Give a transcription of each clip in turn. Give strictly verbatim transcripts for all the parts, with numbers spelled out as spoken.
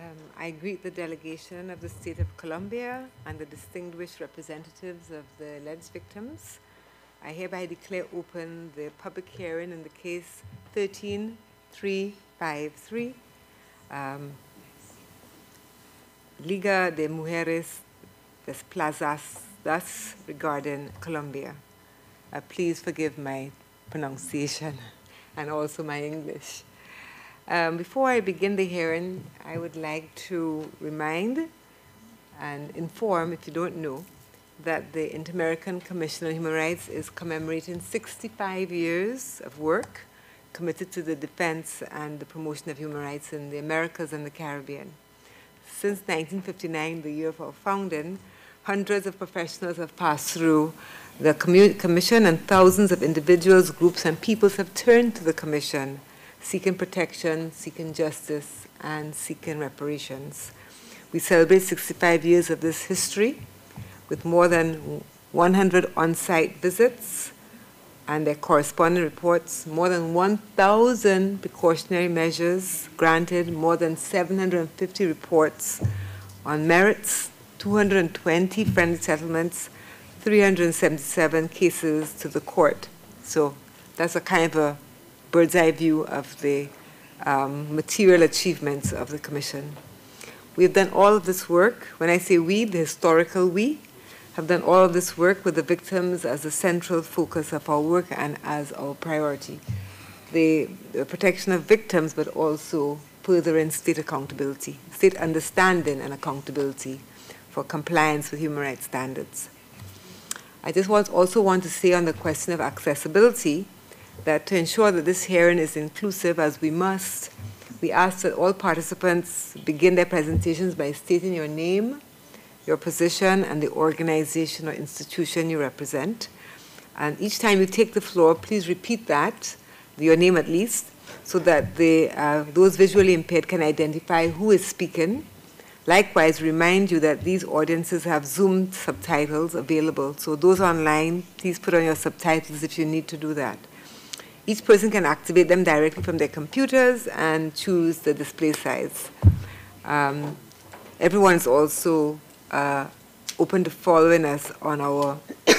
Um, I greet the delegation of the State of Colombia and the distinguished representatives of the alleged victims. I hereby declare open the public hearing in the case thirteen three five three, um, Liga de Mujeres Desplazadas regarding Colombia. Uh, please forgive my pronunciation and also my English. Um, before I begin the hearing, I would like to remind and inform, if you don't know, that the Inter-American Commission on Human Rights is commemorating sixty-five years of work committed to the defense and the promotion of human rights in the Americas and the Caribbean. Since nineteen fifty-nine, the year of our founding, hundreds of professionals have passed through the Commission, and thousands of individuals, groups, and peoples have turned to the Commission, seeking protection, seeking justice, and seeking reparations. We celebrate sixty-five years of this history with more than one hundred on-site visits and their corresponding reports, more than one thousand precautionary measures granted, more than seven hundred fifty reports on merits, two hundred twenty friendly settlements, three hundred seventy-seven cases to the court. So that's a kind of a bird's eye view of the um, material achievements of the Commission. We've done all of this work. When I say we, the historical we, have done all of this work with the victims as the central focus of our work and as our priority. The, the protection of victims, but also furthering state accountability, state understanding and accountability for compliance with human rights standards. I just want, also want to say on the question of accessibility that to ensure that this hearing is inclusive, as we must, we ask that all participants begin their presentations by stating your name, your position, and the organization or institution you represent. And each time you take the floor, please repeat that, your name at least, so that the, uh, those visually impaired can identify who is speaking. Likewise, remind you that these audiences have Zoom subtitles available. So those online, please put on your subtitles if you need to do that. Each person can activate them directly from their computers and choose the display size. Um, everyone is also uh, open to following us on our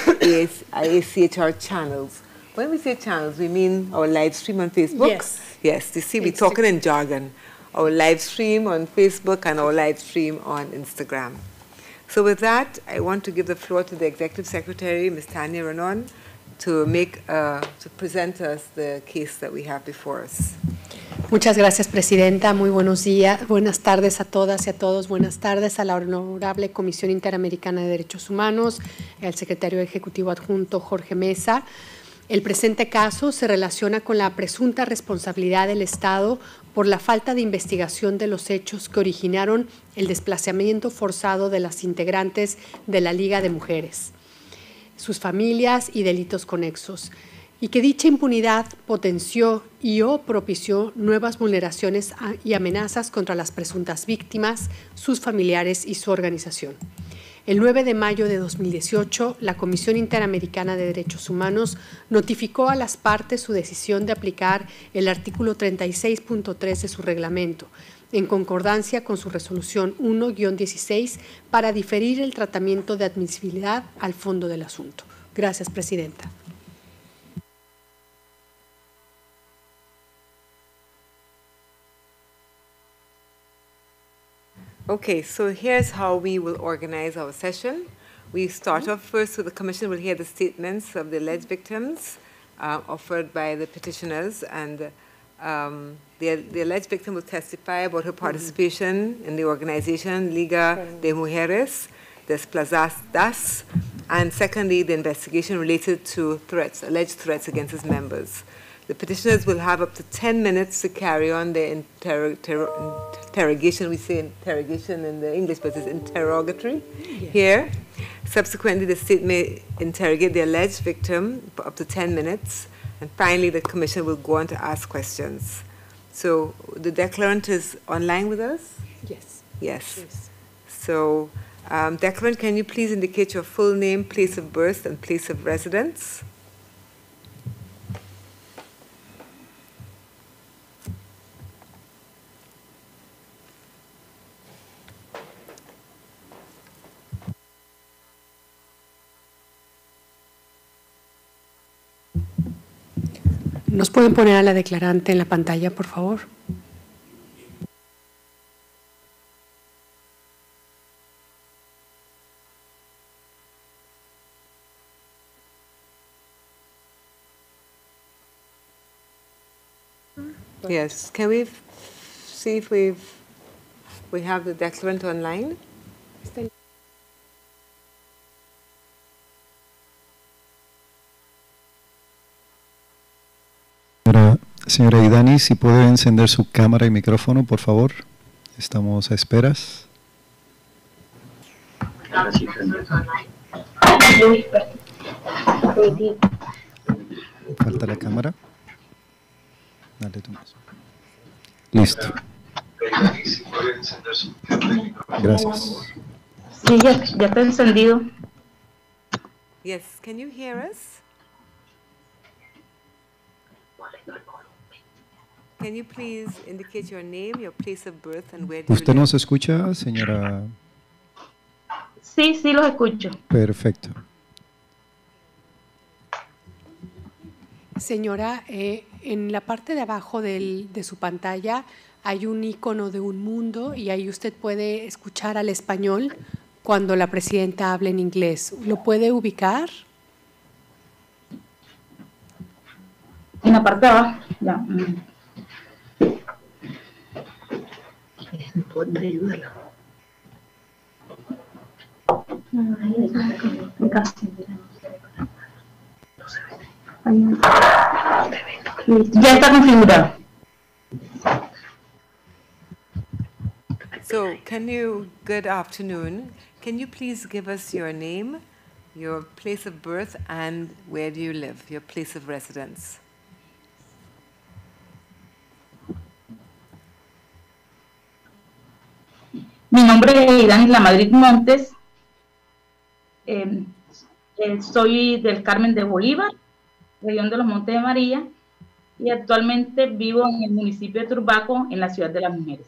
I A C H R channels. When we say channels, we mean our live stream on Facebook? Yes. Yes, you see, we're talking in jargon. Our live stream on Facebook and our live stream on Instagram. So with that, I want to give the floor to the Executive Secretary, Miz Tanya Renon, to make, uh, to present us the case that we have before us. Muchas gracias, Presidenta. Muy buenos días, buenas tardes a todas y a todos. Buenas tardes a la Honorable Comisión Interamericana de Derechos Humanos, al Secretario Ejecutivo Adjunto Jorge Mesa. El presente caso se relaciona con la presunta responsabilidad del Estado por la falta de investigación de los hechos que originaron el desplazamiento forzado de las integrantes de la Liga de Mujeres, sus familias y delitos conexos, y que dicha impunidad potenció y o propició nuevas vulneraciones y amenazas contra las presuntas víctimas, sus familiares y su organización. El nueve de mayo de dos mil dieciocho, la Comisión Interamericana de Derechos Humanos notificó a las partes su decisión de aplicar el artículo treinta y seis punto tres de su reglamento, en concordancia con su resolución uno guión dieciséis, para diferir el tratamiento de admisibilidad al fondo del asunto. Gracias, Presidenta. Okay, so here's how we will organize our session. We start off first with the Commission will hear the statements of the alleged victims uh, offered by the petitioners, and um, the, the alleged victim will testify about her participation mm-hmm. in the organization Liga de Mujeres Desplazadas, and secondly, the investigation related to threats, alleged threats against its members. The petitioners will have up to ten minutes to carry on their inter inter interrogation. We say interrogation in the English, but it's interrogatory yes. here. Subsequently, the state may interrogate the alleged victim for up to ten minutes. And finally, the commission will go on to ask questions. So the declarant is online with us? Yes. Yes. yes. So um, declarant, can you please indicate your full name, place of birth, and place of residence? ¿Nos pueden poner a la declarante en la pantalla, por favor? Yes, can we f- see if we've, we have the declarant online? Señora, señora Idani, si puede encender su cámara y micrófono, por favor. Estamos a esperas. Falta la cámara. Dale tú más. Listo. Gracias. Sí, ya, ya está encendido. Yes, can you hear us? Can you please indicate your name, your place of birth, and where do you ¿Usted live? nos escucha, señora? Sí, sí, los escucho. Perfecto. Señora, eh, en la parte de abajo del, de su pantalla hay un icono de un mundo y ahí usted puede escuchar al español cuando la presidenta habla en inglés. ¿Lo puede ubicar? En la parte de abajo. Ya. mm. ¿Podría ayudarla? Ya está configurado. So, can you, good afternoon, can you please give us your name, your place of birth, and where do you live, your place of residence? Mi nombre es Idani La Madrid Montes. Eh, eh, soy del Carmen de Bolívar, región de los Montes de María, y actualmente vivo en el municipio de Turbaco, en la Ciudad de las Mujeres.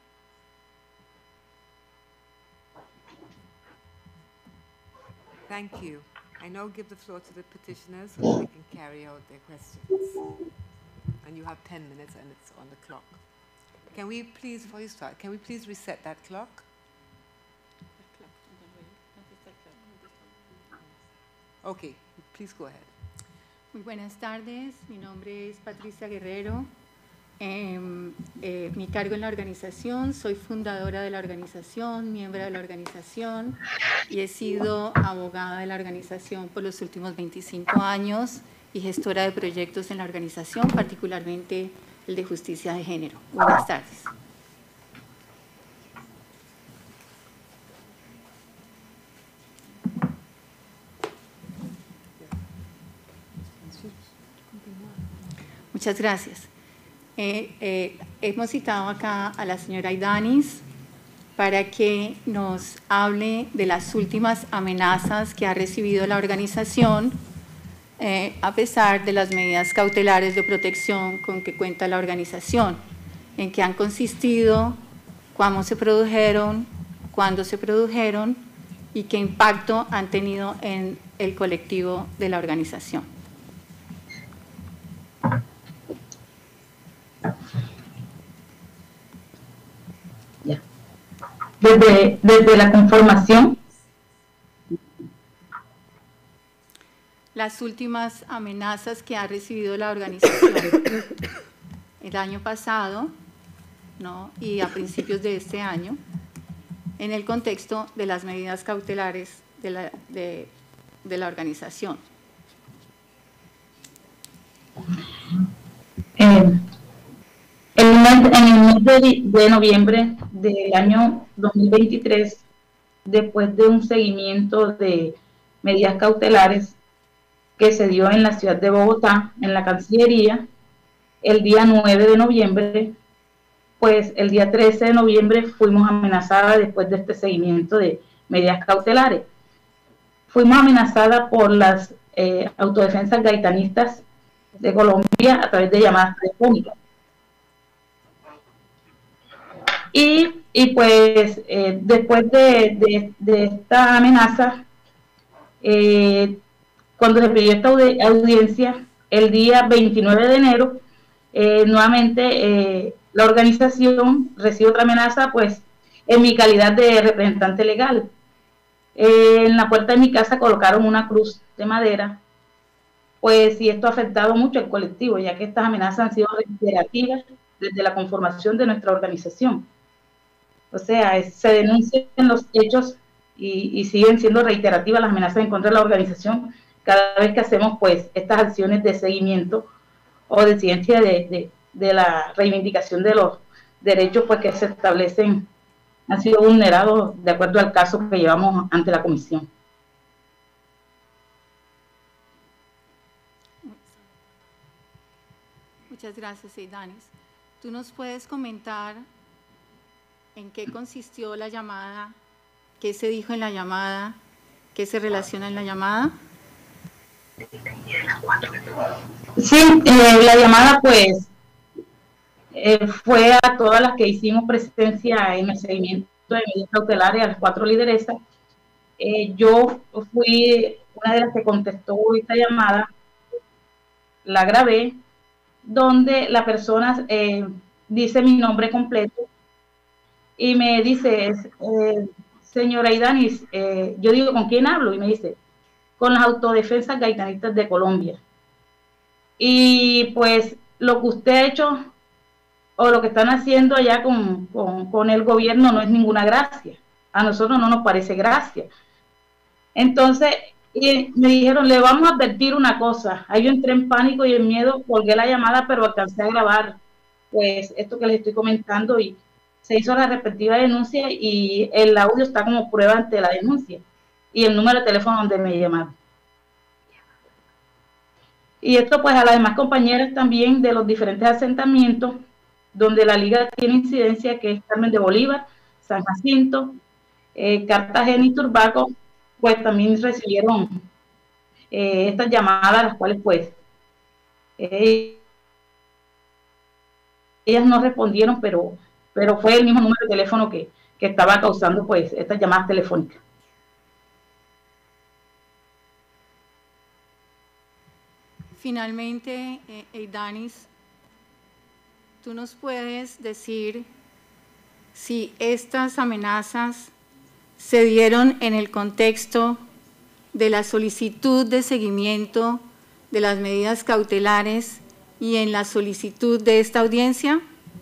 Thank you. I now give the floor to the petitioners so that they can carry out their questions. And you have ten minutes and it's on the clock. Can we please, before you start, can we please reset that clock? Okay, please go ahead. Muy buenas tardes, mi nombre es Patricia Guerrero. Eh, eh, mi cargo en la organización, soy fundadora de la organización, miembro de la organización y he sido abogada de la organización por los últimos veinticinco años y gestora de proyectos en la organización, particularmente el de justicia de género. Buenas tardes. Muchas gracias. Eh, eh, hemos citado acá a la señora Idanis para que nos hable de las últimas amenazas que ha recibido la organización eh, a pesar de las medidas cautelares de protección con que cuenta la organización, en qué han consistido, cómo se produjeron, cuándo se produjeron y qué impacto han tenido en el colectivo de la organización. Ya. Desde, desde la conformación. Las últimas amenazas que ha recibido la organización el año pasado, ¿no? Y a principios de este año, en el contexto de las medidas cautelares de la, de, de la organización. Eh, el mes, en el mes de, de noviembre del año dos mil veintitrés, después de un seguimiento de medidas cautelares que se dio en la ciudad de Bogotá, en la Cancillería, el día nueve de noviembre, pues el día trece de noviembre fuimos amenazadas después de este seguimiento de medidas cautelares. Fuimos amenazadas por las eh, autodefensas gaitanistas de Colombia a través de llamadas telefónicas. Y, y pues eh, después de, de, de esta amenaza, eh, cuando se pidió esta audi audiencia, el día veintinueve de enero, eh, nuevamente eh, la organización recibe otra amenaza, pues en mi calidad de representante legal. Eh, en la puerta de mi casa colocaron una cruz de madera, pues y esto ha afectado mucho al colectivo, ya que estas amenazas han sido reiterativas desde la conformación de nuestra organización. O sea, es, se denuncian los hechos y, y siguen siendo reiterativas las amenazas en contra de la organización cada vez que hacemos pues estas acciones de seguimiento o de incidencia de, de, de la reivindicación de los derechos pues que se establecen, han sido vulnerados de acuerdo al caso que llevamos ante la comisión. Muchas gracias, Eidanis. ¿Tú nos puedes comentar en qué consistió la llamada, qué se dijo en la llamada, qué se relaciona en la llamada? Sí, eh, la llamada pues eh, fue a todas las que hicimos presencia en el seguimiento de medidas cautelares, a las cuatro lideresas. Eh, yo fui una de las que contestó esta llamada, la grabé, donde la persona eh, dice mi nombre completo y me dice, eh, señora Eidanis, eh, yo digo, ¿con quién hablo? Y me dice, con las autodefensas gaitanistas de Colombia. Y pues lo que usted ha hecho o lo que están haciendo allá con, con, con el gobierno no es ninguna gracia. A nosotros no nos parece gracia. Entonces, y me dijeron, le vamos a advertir una cosa. Ahí yo entré en pánico y en miedo, colgué la llamada, pero alcancé a grabar pues esto que les estoy comentando y se hizo la respectiva denuncia y el audio está como prueba ante la denuncia y el número de teléfono donde me llamaron. Y esto pues a las demás compañeras también de los diferentes asentamientos donde la liga tiene incidencia, que es Carmen de Bolívar, San Jacinto, eh, Cartagena y Turbaco, pues también recibieron eh, estas llamadas, las cuales pues eh, ellas no respondieron, pero, pero fue el mismo número de teléfono que, que estaba causando pues estas llamadas telefónicas. Finalmente, eh, Eidanis, ¿tú nos puedes decir si estas amenazas se dieron en el contexto de la solicitud de seguimiento de las medidas cautelares y en la solicitud de esta audiencia?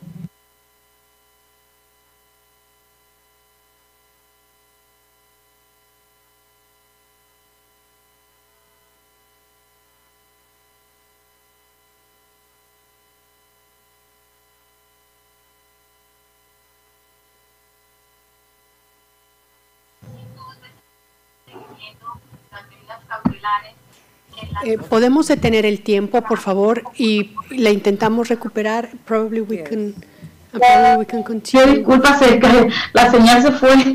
Eh, ¿Podemos detener el tiempo, por favor, y la intentamos recuperar? Probably we Yes. can, uh, probably we can Sí, continue. disculpa, se- que la señal se fue.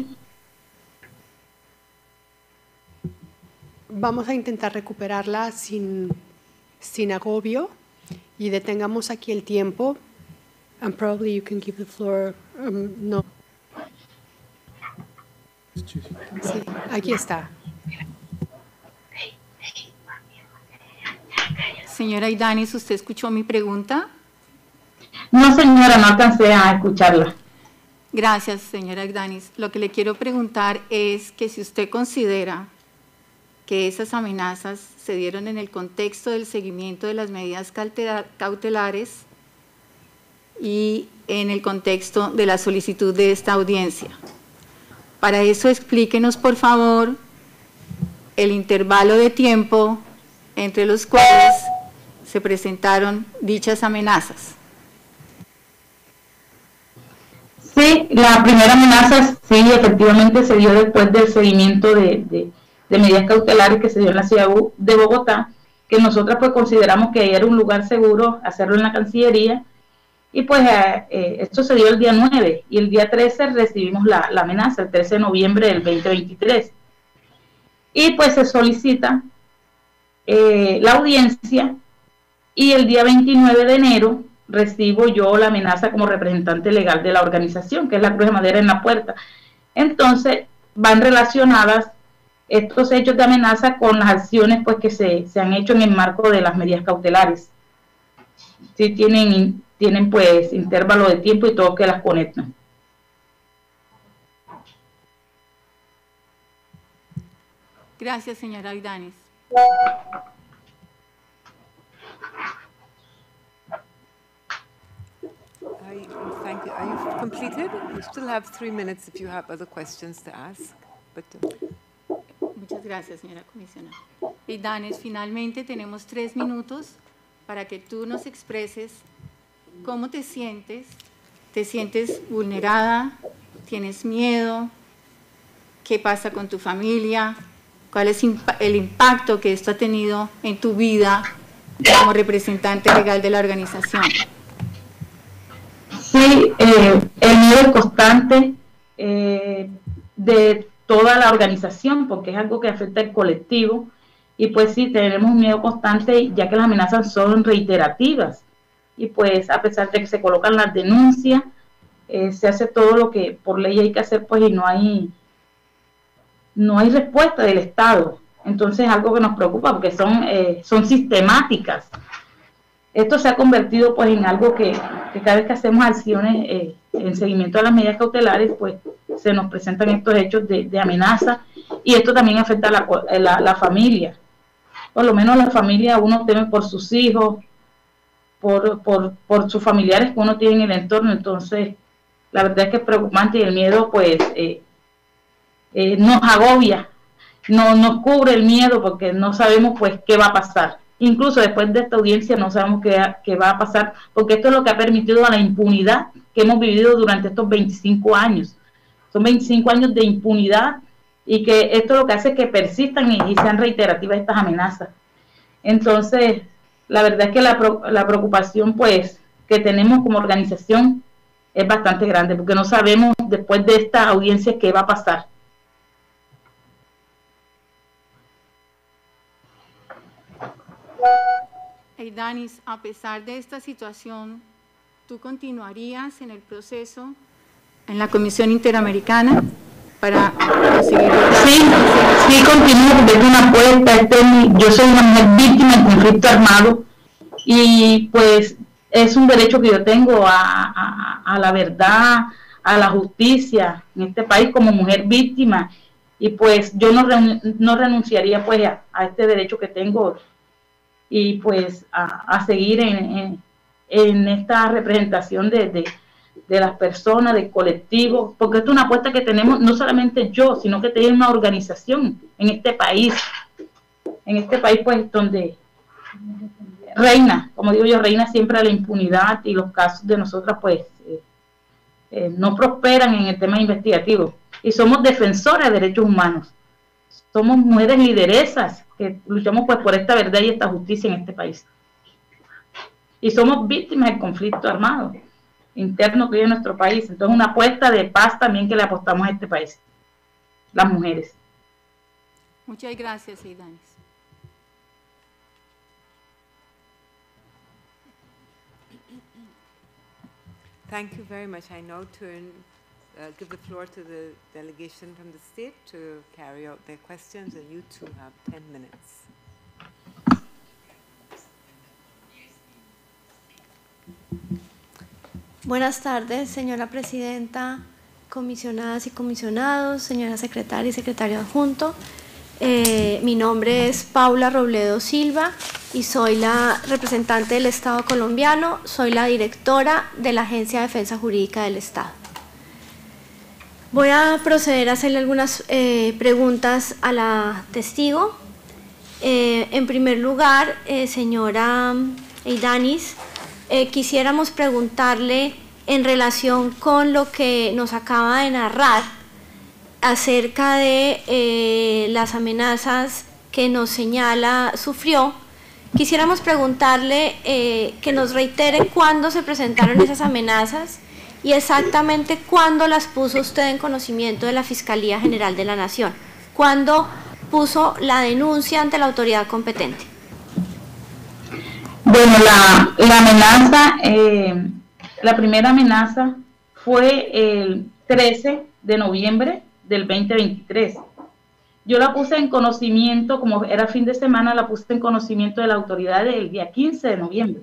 Vamos a intentar recuperarla sin, sin agobio y detengamos aquí el tiempo. And probably you can give the floor. Um, no. Sí, aquí está. Señora Eidanis, ¿usted escuchó mi pregunta? No, señora, no alcancé a escucharla. Gracias, señora Eidanis. Lo que le quiero preguntar es que si usted considera que esas amenazas se dieron en el contexto del seguimiento de las medidas cautela- cautelares y en el contexto de la solicitud de esta audiencia. Para eso, explíquenos, por favor, el intervalo de tiempo entre los cuales se presentaron dichas amenazas. Sí, la primera amenaza, sí, efectivamente se dio después del seguimiento de, de, de medidas cautelares que se dio en la ciudad de Bogotá, que nosotras pues consideramos que era un lugar seguro hacerlo en la Cancillería, y pues eh, eh, esto se dio el día nueve, y el día trece recibimos la, la amenaza, el trece de noviembre del veinte veintitrés, y pues se solicita eh, la audiencia, y el día veintinueve de enero recibo yo la amenaza como representante legal de la organización, que es la Cruz de Madera en la puerta. Entonces, van relacionadas estos hechos de amenaza con las acciones pues que se, se han hecho en el marco de las medidas cautelares. Sí tienen, tienen pues intervalo de tiempo y todo que las conectan. Gracias, señora Aidanis. Are you, thank you. Are you completed? You still have three minutes if you have other questions to ask. But, uh, Muchas gracias, señora comisionada. Aidanis, finalmente tenemos tres minutos para que tú nos expreses cómo te sientes. ¿Te sientes vulnerada? ¿Tienes miedo? ¿Qué pasa con tu familia? ¿Cuál es el impacto que esto ha tenido en tu vida como representante legal de la organización? Sí, eh, el miedo es constante eh, de toda la organización, porque es algo que afecta al colectivo, y pues sí, tenemos un miedo constante, ya que las amenazas son reiterativas, y pues a pesar de que se colocan las denuncias, eh, se hace todo lo que por ley hay que hacer, pues y no hay, no hay respuesta del Estado. Entonces es algo que nos preocupa, porque son, eh, son sistemáticas. Esto se ha convertido pues en algo que, que cada vez que hacemos acciones eh, en seguimiento a las medidas cautelares, pues se nos presentan estos hechos de, de amenaza, y esto también afecta a la, la, la familia. Por lo menos la familia, uno teme por sus hijos, por, por, por sus familiares que uno tiene en el entorno. Entonces la verdad es que es preocupante, y el miedo pues eh, eh, nos agobia, no, nos cubre el miedo, porque no sabemos pues qué va a pasar. Incluso después de esta audiencia no sabemos qué, qué va a pasar, porque esto es lo que ha permitido a la impunidad que hemos vivido durante estos veinticinco años. Son veinticinco años de impunidad, y que esto lo que hace es que persistan y, y sean reiterativas estas amenazas. Entonces, la verdad es que la, la preocupación pues que tenemos como organización es bastante grande, porque no sabemos después de esta audiencia qué va a pasar. Aidanis, a pesar de esta situación, ¿tú continuarías en el proceso en la Comisión Interamericana para conseguir? Sí, sí, continúo, porque es una apuesta. Este, yo soy una mujer víctima de conflicto armado, y pues es un derecho que yo tengo a, a, a la verdad, a la justicia en este país como mujer víctima, y pues yo no, no renunciaría pues a, a este derecho que tengo, y pues a, a seguir en, en, en esta representación de, de, de las personas, del colectivo, porque esto es una apuesta que tenemos no solamente yo, sino que tiene una organización en este país, en este país pues donde reina, como digo yo, reina siempre la impunidad, y los casos de nosotras pues eh, eh, no prosperan en el tema investigativo, y somos defensoras de derechos humanos, somos mujeres lideresas que luchamos pues por esta verdad y esta justicia en este país, y somos víctimas del conflicto armado interno que hay en nuestro país. Entonces una apuesta de paz también que le apostamos a este país, las mujeres. Muchas gracias, Aidanis. Thank you very much. I now turn, uh, give the floor to the delegation from the state to carry out their questions, and you two have ten minutes. Buenas tardes, señora presidenta, comisionadas y comisionados, señora secretaria y secretario adjunto. Eh, mi nombre es Paula Robledo Silva y soy la representante del Estado colombiano, soy la directora de la Agencia de Defensa Jurídica del Estado. Voy a proceder a hacerle algunas eh, preguntas a la testigo. Eh, en primer lugar, eh, señora Aidanis, eh, quisiéramos preguntarle en relación con lo que nos acaba de narrar acerca de eh, las amenazas que nos señala sufrió. Quisiéramos preguntarle eh, que nos reitere cuándo se presentaron esas amenazas y exactamente cuándo las puso usted en conocimiento de la Fiscalía General de la Nación, cuándo puso la denuncia ante la autoridad competente. Bueno, la, la amenaza, eh, la primera amenaza fue el trece de noviembre del veinte veintitrés. yo la puse en conocimiento, como era fin de semana, la puse en conocimiento de la autoridad el día quince de noviembre.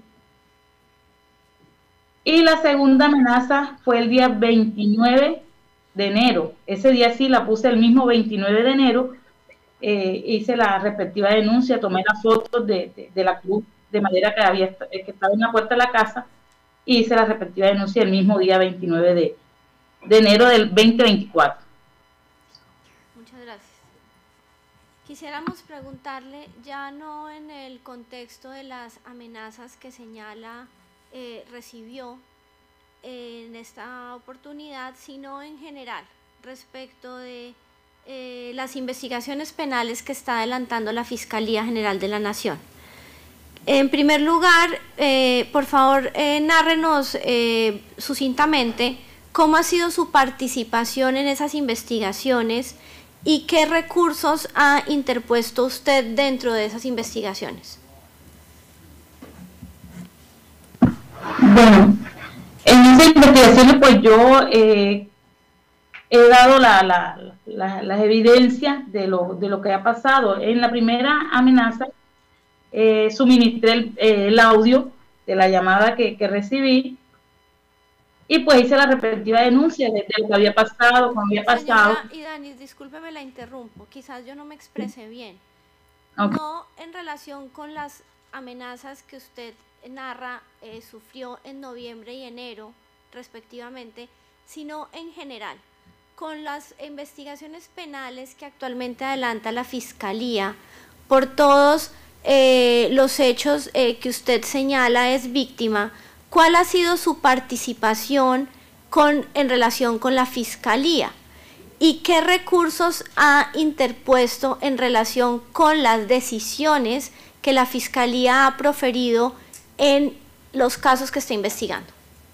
Y la segunda amenaza fue el día veintinueve de enero. Ese día sí la puse el mismo veintinueve de enero, eh, hice la respectiva denuncia, tomé las fotos de, de, de la cruz, de madera que, había, que estaba en la puerta de la casa, y hice la respectiva denuncia el mismo día veintinueve de, de enero del veinte veinticuatro. Muchas gracias. Quisiéramos preguntarle, ya no en el contexto de las amenazas que señala eh, recibió eh, en esta oportunidad, sino en general, respecto de eh, las investigaciones penales que está adelantando la Fiscalía General de la Nación. En primer lugar, eh, por favor, eh, nárrenos eh, sucintamente cómo ha sido su participación en esas investigaciones y qué recursos ha interpuesto usted dentro de esas investigaciones. Bueno, en esas investigaciones pues yo eh, he dado la, la, la, las evidencias de lo, de lo que ha pasado. En la primera amenaza eh, suministré el, eh, el audio de la llamada que, que recibí, y pues hice la respectiva denuncia de, de lo que había pasado, cómo había pasado. Señora Idanis, discúlpeme, la interrumpo, quizás yo no me expresé bien. Okay. No en relación con las amenazas que usted narra eh, sufrió en noviembre y enero, respectivamente, sino en general, con las investigaciones penales que actualmente adelanta la Fiscalía por todos eh, los hechos eh, que usted señala es víctima. ¿Cuál ha sido su participación con, en relación con la Fiscalía? ¿Y qué recursos ha interpuesto en relación con las decisiones que la Fiscalía ha proferido en los casos que está investigando?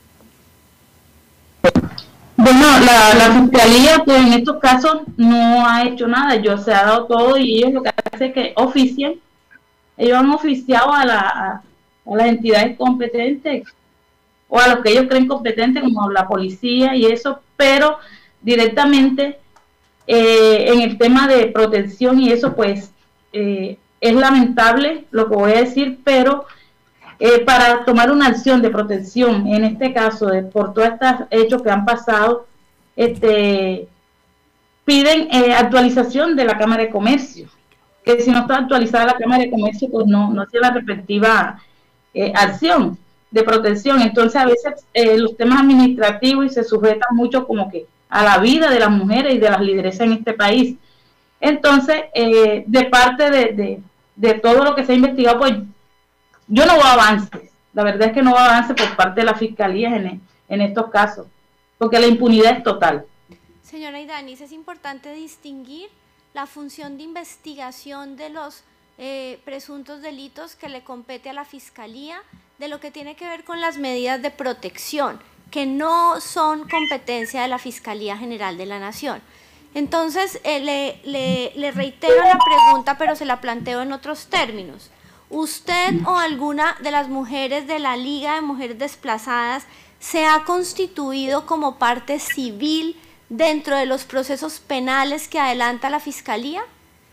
Bueno, la, la Fiscalía pues, en estos casos no ha hecho nada. Yo se ha dado todo y ellos lo que hacen es que oficien. Ellos han oficiado a, la, a, a las entidades competentes, o a los que ellos creen competentes, como la policía y eso, pero directamente eh, en el tema de protección y eso, pues eh, es lamentable lo que voy a decir, pero eh, para tomar una acción de protección, en este caso, de, por todos estos hechos que han pasado, este, piden eh, actualización de la Cámara de Comercio, que si no está actualizada la Cámara de Comercio, pues no, no tiene la respectiva eh, acción de protección. Entonces a veces eh, los temas administrativos y se sujetan mucho como que a la vida de las mujeres y de las lideresas en este país. Entonces eh, de parte de, de, de todo lo que se ha investigado, pues yo no veo avances, la verdad es que no veo avances por parte de la Fiscalía en, en estos casos, porque la impunidad es total. Señora Idanis, es importante distinguir la función de investigación de los eh, presuntos delitos que le compete a la Fiscalía de lo que tiene que ver con las medidas de protección, que no son competencia de la Fiscalía General de la Nación. Entonces, eh, le, le, le reitero la pregunta, pero se la planteo en otros términos. ¿Usted o alguna de las mujeres de la Liga de Mujeres Desplazadas se ha constituido como parte civil dentro de los procesos penales que adelanta la Fiscalía?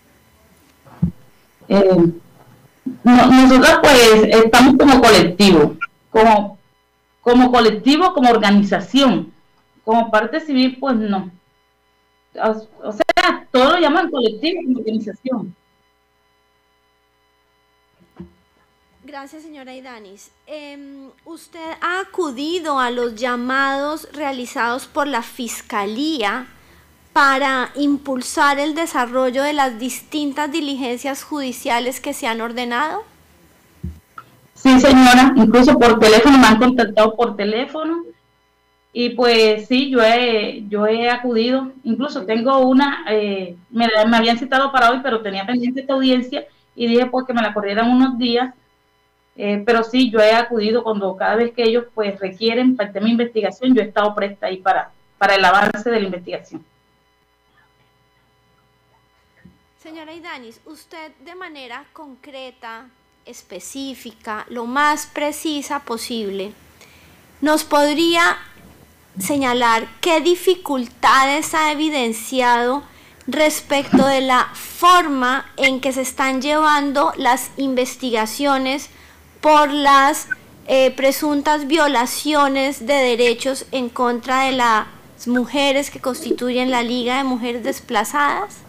Eh, nosotros pues estamos como colectivo, como, como colectivo, como organización, como parte civil pues no. O, o sea, todos lo llaman colectivo como organización. Gracias, señora Idanis. Eh, ¿Usted ha acudido a los llamados realizados por la Fiscalía para impulsar el desarrollo de las distintas diligencias judiciales que se han ordenado? Sí, señora, incluso por teléfono, me han contactado por teléfono, y pues sí, yo he, yo he acudido, incluso tengo una, eh, me, me habían citado para hoy, pero tenía pendiente esta audiencia, y dije pues que me la corrieran unos días, eh, pero sí, yo he acudido cuando cada vez que ellos pues requieren para el tema de investigación, yo he estado presta ahí para, para el avance de la investigación. Señora Idanis, usted de manera concreta, específica, lo más precisa posible, ¿nos podría señalar qué dificultades ha evidenciado respecto de la forma en que se están llevando las investigaciones por las eh, presuntas violaciones de derechos en contra de las mujeres que constituyen la Liga de Mujeres Desplazadas?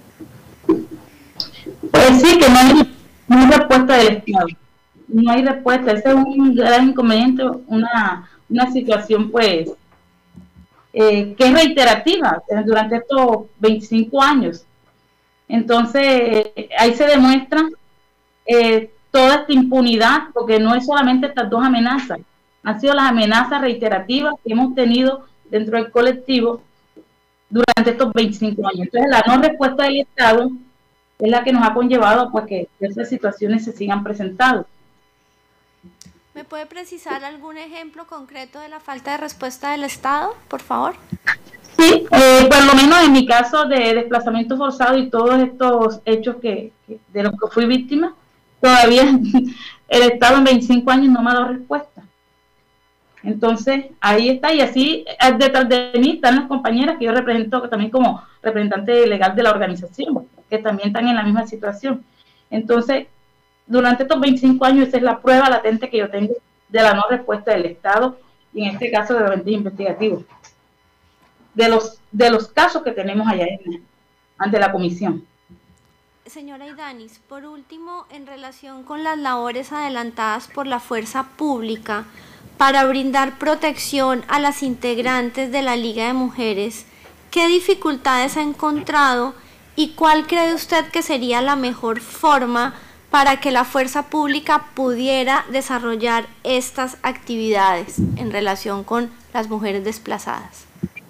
Pues sí, que no hay, no hay respuesta del Estado. No hay respuesta. Ese es un gran inconveniente, una, una situación pues eh, que es reiterativa durante estos veinticinco años. Entonces, eh, ahí se demuestra eh, toda esta impunidad, porque no es solamente estas dos amenazas, han sido las amenazas reiterativas que hemos tenido dentro del colectivo durante estos veinticinco años. Entonces, la no respuesta del Estado es la que nos ha conllevado pues, que esas situaciones se sigan presentando. ¿Me puede precisar algún ejemplo concreto de la falta de respuesta del Estado, por favor? Sí, eh, por lo menos en mi caso de desplazamiento forzado y todos estos hechos que, que de los que fui víctima, todavía el Estado en veinticinco años no me ha dado respuesta. Entonces, ahí está, y así detrás de mí están las compañeras que yo represento también como representante legal de la organización, que también están en la misma situación. Entonces, durante estos veinticinco años, esa es la prueba latente que yo tengo de la no respuesta del Estado, y en este caso de los entes investigativos, de los, de los casos que tenemos allá en, ante la comisión. Señora Idanis, por último, en relación con las labores adelantadas por la fuerza pública para brindar protección a las integrantes de la Liga de Mujeres, ¿qué dificultades ha encontrado y cuál cree usted que sería la mejor forma para que la fuerza pública pudiera desarrollar estas actividades en relación con las mujeres desplazadas?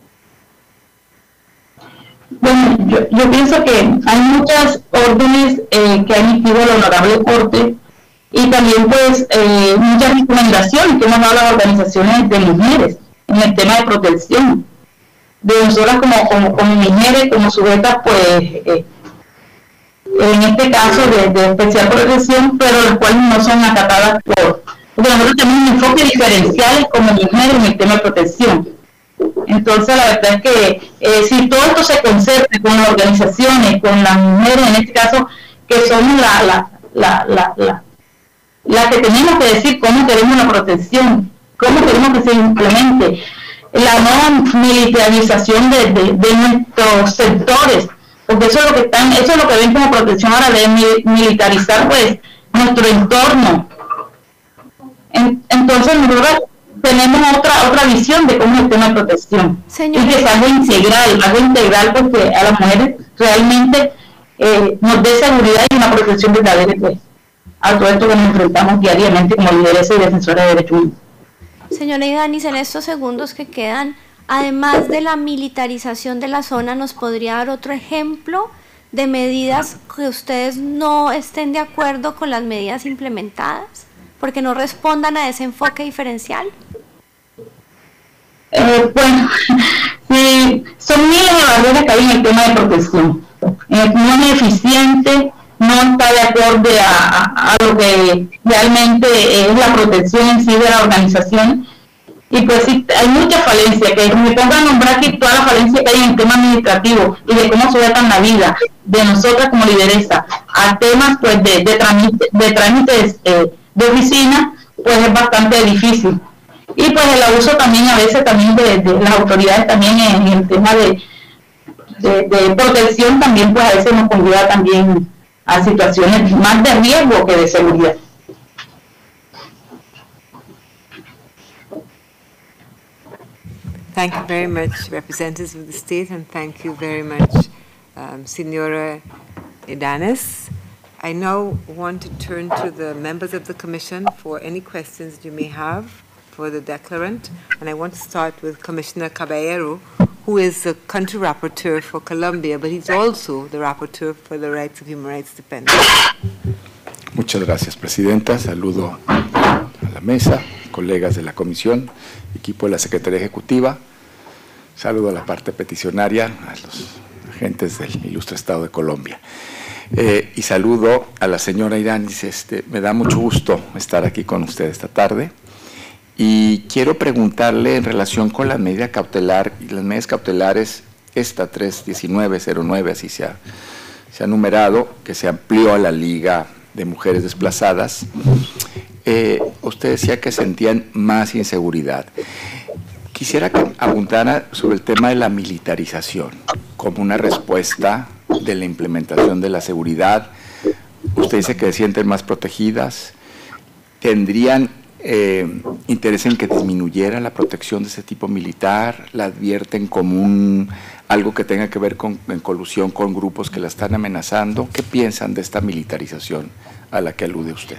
Bueno, yo, yo pienso que hay muchas órdenes eh, que ha emitido la Honorable Corte y también pues eh, muchas recomendaciones que hemos dado a las organizaciones de mujeres en el tema de protección de nosotras como, como, como mujeres, como sujetas pues eh, en este caso de, de especial protección, pero las cuales no son acatadas por, porque nosotros tenemos un enfoque diferencial como mujeres en el tema de protección. Entonces la verdad es que eh, si todo esto se concerta con las organizaciones, con las mujeres en este caso, que somos la, la, la, la, la, la que tenemos que decir cómo queremos la protección, cómo queremos que se implemente la no militarización de, de, de nuestros sectores, porque eso es lo que están, eso es lo que ven como protección ahora, de militarizar pues nuestro entorno. En, entonces nosotros tenemos otra otra visión de cómo es el tema de protección. Señora, y que es algo integral, algo integral porque a las mujeres realmente eh, nos dé seguridad y una protección verdadera pues, a todo esto que nos enfrentamos diariamente como lideresas y defensoras de derechos humanos. Señora Idanis, en estos segundos que quedan, además de la militarización de la zona, ¿nos podría dar otro ejemplo de medidas que ustedes no estén de acuerdo con las medidas implementadas? Porque no respondan a ese enfoque diferencial. Eh, bueno, sí, son miles de barreras que hay en el tema de protección. Eh, no es eficiente, no está de acuerdo a, a, a lo que realmente es la protección en sí de la organización. Y pues sí, hay muchas falencias, que me pongo a nombrar aquí todas las falencias que hay en el tema administrativo y de cómo sujetan la vida de nosotras como lideresa a temas pues de, de, trámite, de trámites eh, de oficina, pues es bastante difícil. Y pues el abuso también a veces también de, de las autoridades también en, en el tema de, de, de protección también pues a veces nos conlleva también a situaciones más de riesgo que de seguridad. Thank you very much, representatives of the state, and thank you very much, um, Senora Idanis. I now want to turn to the members of the Commission for any questions you may have for the declarant, and I want to start with Commissioner Caballero, who is the country rapporteur for Colombia, but he's also the rapporteur for the rights of human rights defenders. Muchas gracias, Presidenta. Saludo a la mesa, colegas de la Comisión, equipo de la Secretaría Ejecutiva. Saludo a la parte peticionaria, a los agentes del ilustre Estado de Colombia. Eh, y saludo a la señora Idanis. Este, me da mucho gusto estar aquí con usted esta tarde. Y quiero preguntarle en relación con la medida cautelar y las medidas cautelares esta tres diecinueve cero nueve, así se ha, se ha numerado, que se amplió a la Liga de Mujeres Desplazadas. Eh, usted decía que sentían más inseguridad. Quisiera que abundara sobre el tema de la militarización como una respuesta de la implementación de la seguridad. Usted dice que se sienten más protegidas. ¿Tendrían eh, interés en que disminuyera la protección de ese tipo militar? ¿La advierten como un, algo que tenga que ver con en colusión con grupos que la están amenazando? ¿Qué piensan de esta militarización a la que alude usted?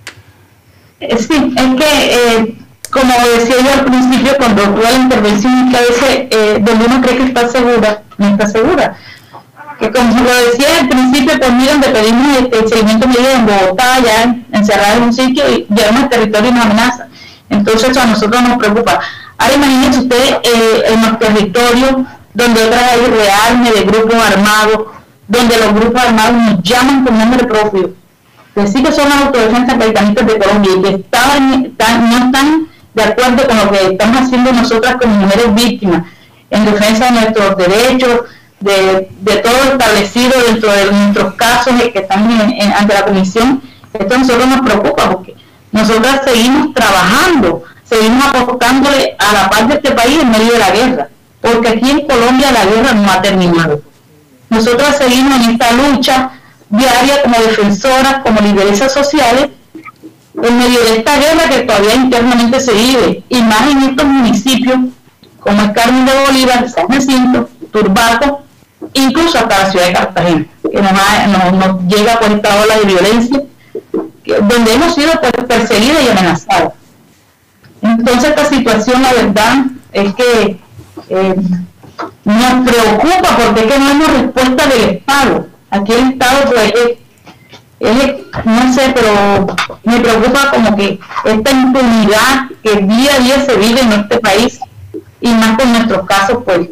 Sí, es que, eh, como decía yo al principio, cuando tuve la intervención, que a veces eh, donde uno cree que está segura, no está segura. Que como lo decía al principio, pues miren, le pedimos este, el seguimiento medio en Bogotá, ya encerrada en un sitio, y llegamos al territorio y nos amenaza. Entonces eso a nosotros nos preocupa. Ahora imagínense ustedes eh, en los territorios donde otras hay rearme de grupos armados, donde los grupos armados nos llaman con nombre propio. Decir que son las autodefensas caicanistas de Colombia y que estaban, están, no están de acuerdo con lo que estamos haciendo nosotras como mujeres víctimas en defensa de nuestros derechos, de, de todo establecido dentro de nuestros casos que están en, en, ante la comisión. Esto a nosotros nos preocupa porque nosotras seguimos trabajando, seguimos apostándole a la paz de este país en medio de la guerra, porque aquí en Colombia la guerra no ha terminado. Nosotras seguimos en esta lucha diaria como defensoras, como lideresas sociales, en medio de esta guerra que todavía internamente se vive, y más en estos municipios como el Carmen de Bolívar, San Jacinto, Turbaco, incluso hasta la ciudad de Cartagena, que nos, ha, nos, nos llega por esta ola de violencia, que, donde hemos sido perseguidas y amenazadas. Entonces esta situación, la verdad, es que eh, nos preocupa porque es que no hemos respuesta del Estado. Aquí el Estado, pues, es, es, no sé, pero me preocupa como que esta impunidad que día a día se vive en este país, y más con nuestros casos, pues,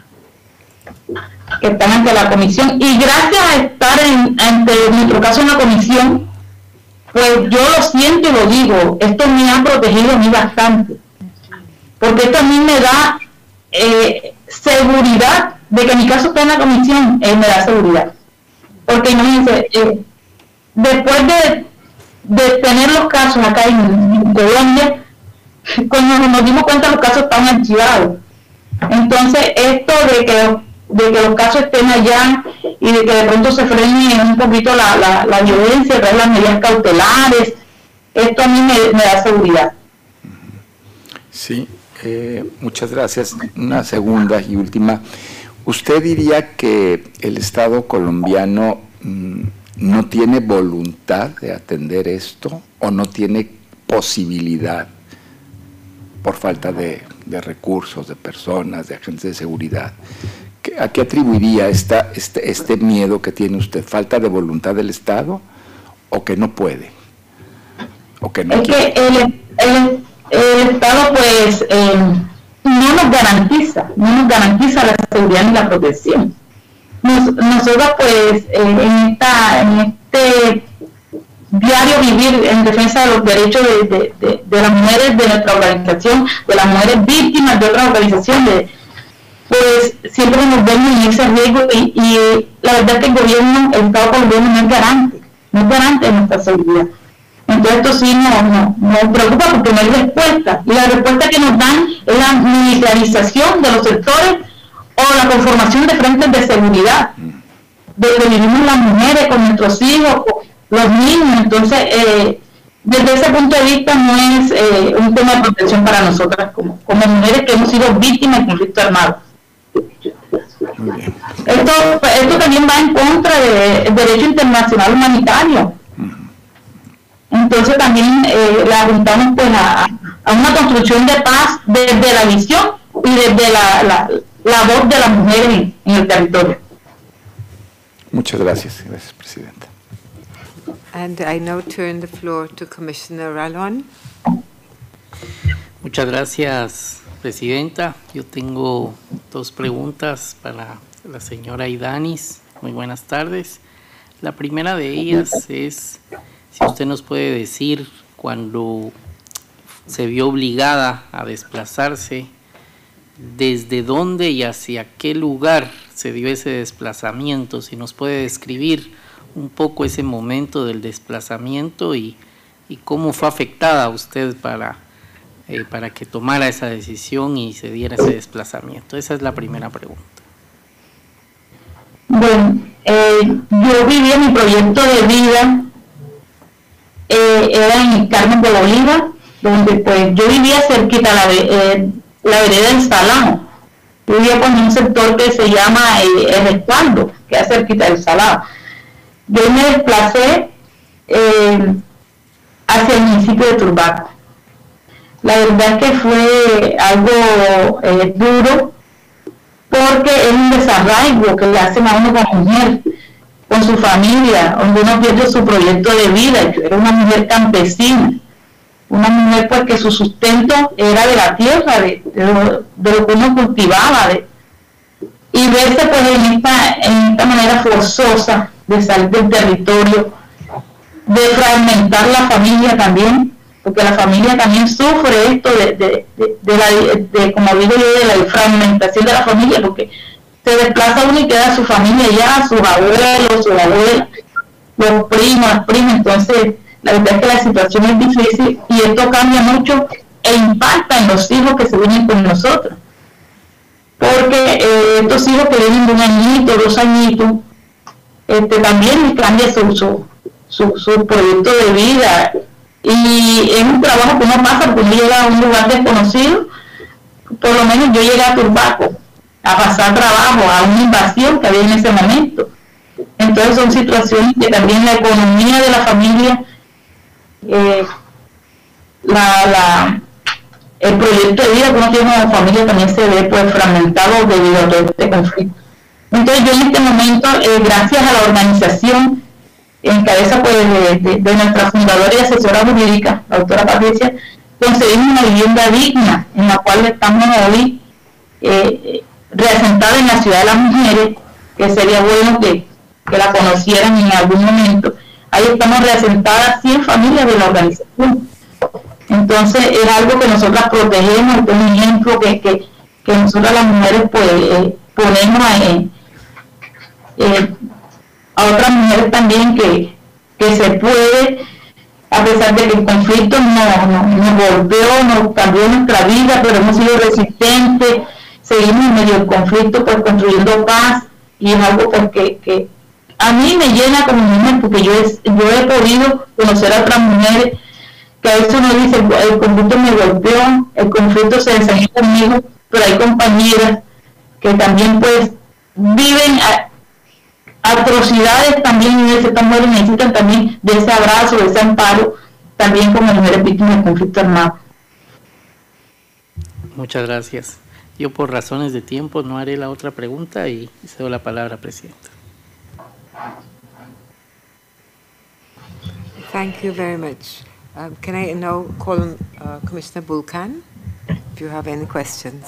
que están ante la comisión. Y gracias a estar en, ante nuestro caso en la comisión, pues yo lo siento y lo digo, esto me ha protegido a mí bastante, porque esto a mí me da eh, seguridad de que mi caso está en la comisión, eh, me da seguridad. Porque imagínense, eh, después de, de tener los casos acá en Colombia, cuando nos dimos cuenta los casos estaban archivados. Entonces esto de que, de que los casos estén allá y de que de pronto se frene un poquito la, la, la violencia, traer las medidas cautelares, esto a mí me, me da seguridad. Sí, eh, muchas gracias. Una segunda y última. ¿Usted diría que el Estado colombiano mmm, no tiene voluntad de atender esto o no tiene posibilidad por falta de, de recursos, de personas, de agentes de seguridad? ¿A qué atribuiría esta, este, este miedo que tiene usted? ¿Falta de voluntad del Estado o que no puede? ¿O que no es quiere? que el, el, el Estado, pues, eh, no nos garantiza, no nos garantiza la seguridad ni la protección. Nos, nosotros, pues, eh, en, esta, en este diario vivir en defensa de los derechos de, de, de, de las mujeres de nuestra organización, de las mujeres víctimas de otras organizaciones, pues siempre nos vemos en ese riesgo y, y la verdad es que el gobierno, el Estado colombiano no es garante, no es garante de nuestra seguridad. Entonces esto sí nos, nos, nos preocupa porque no hay respuesta, y la respuesta que nos dan es la militarización de los sectores o la conformación de frentes de seguridad, donde vivimos las mujeres con nuestros hijos, con los niños. Entonces eh, desde ese punto de vista no es eh, un tema de protección para nosotras como, como mujeres que hemos sido víctimas de conflicto armado. Esto, esto también va en contra del derecho internacional humanitario. Entonces también eh, le apuntamos pues a, a una construcción de paz desde la visión y desde la, la, la voz de las mujeres en, en el territorio. Muchas gracias, gracias, Presidenta. And I now turn the floor to Commissioner Ralón. Muchas gracias, Presidenta. Yo tengo dos preguntas para la señora Idanis. Muy buenas tardes. La primera de ellas es si usted nos puede decir cuando se vio obligada a desplazarse, desde dónde y hacia qué lugar se dio ese desplazamiento, si nos puede describir un poco ese momento del desplazamiento y, y cómo fue afectada usted para, eh, para que tomara esa decisión y se diera ese desplazamiento. Esa es la primera pregunta. Bueno, eh, yo vivía mi proyecto de vida, eh, era en el Carmen de Bolívar, donde pues yo vivía cerquita la, eh, la vereda del Salado. Yo vivía con un sector que se llama eh, El Respaldo, que es cerquita del Salado. Yo me desplacé eh, hacia el municipio de Turbaco. La verdad es que fue algo eh, duro, porque es un desarraigo que le hacen a uno como mujer, con su familia, donde uno pierde su proyecto de vida. Yo era una mujer campesina, una mujer pues que su sustento era de la tierra, de, de, lo, de lo que uno cultivaba, de, y verse pues en esta, en esta manera forzosa de salir del territorio, de fragmentar la familia también, porque la familia también sufre esto de, de, de, de, la, de, como digo yo, de la fragmentación de la familia, porque se desplaza uno y queda su familia ya, sus abuelos, sus abuelas, los primos, las primas. Entonces la verdad es que la situación es difícil y esto cambia mucho e impacta en los hijos que se vienen con nosotros, porque eh, estos hijos que vienen de un añito, dos añitos, este, también cambia su, su, su, su proyecto de vida. Y es un trabajo que uno pasa porque uno llega a un lugar desconocido. Por lo menos yo llegué a Turbaco a pasar trabajo, a una invasión que había en ese momento. Entonces son situaciones que también la economía de la familia, eh, la, la, el proyecto de vida que uno tiene como familia también se ve pues fragmentado debido a todo este conflicto. Entonces yo en este momento, eh, gracias a la organización en cabeza pues, de, de, de nuestra fundadora y asesora jurídica, la doctora Patricia, conseguimos una vivienda digna en la cual estamos hoy eh, reasentada en la Ciudad de las Mujeres, que sería bueno que, que la conocieran en algún momento. Ahí estamos reasentadas cien familias de la organización. Entonces es algo que nosotras protegemos, es un ejemplo que, que, que nosotras las mujeres pues, eh, ponemos en... Eh, a otras mujeres también que, que se puede, a pesar de que el conflicto nos, nos, nos golpeó, nos cambió nuestra vida, pero hemos sido resistentes, seguimos en medio del conflicto, pues construyendo paz, y es algo pues, que, que a mí me llena como mujer, porque yo, es, yo he podido conocer a otras mujeres que a veces uno dice, el conflicto me golpeó, el conflicto se desafió conmigo, pero hay compañeras que también pues viven a, atrocidades también, y estas mujeres necesitan también de ese abrazo, de ese amparo, también como mujeres víctimas del conflicto armado. Muchas gracias. Yo por razones de tiempo no haré la otra pregunta y cedo la palabra, Presidenta. Thank you very much. Um, can I now call on uh, Commissioner Bulkan, if you have any questions?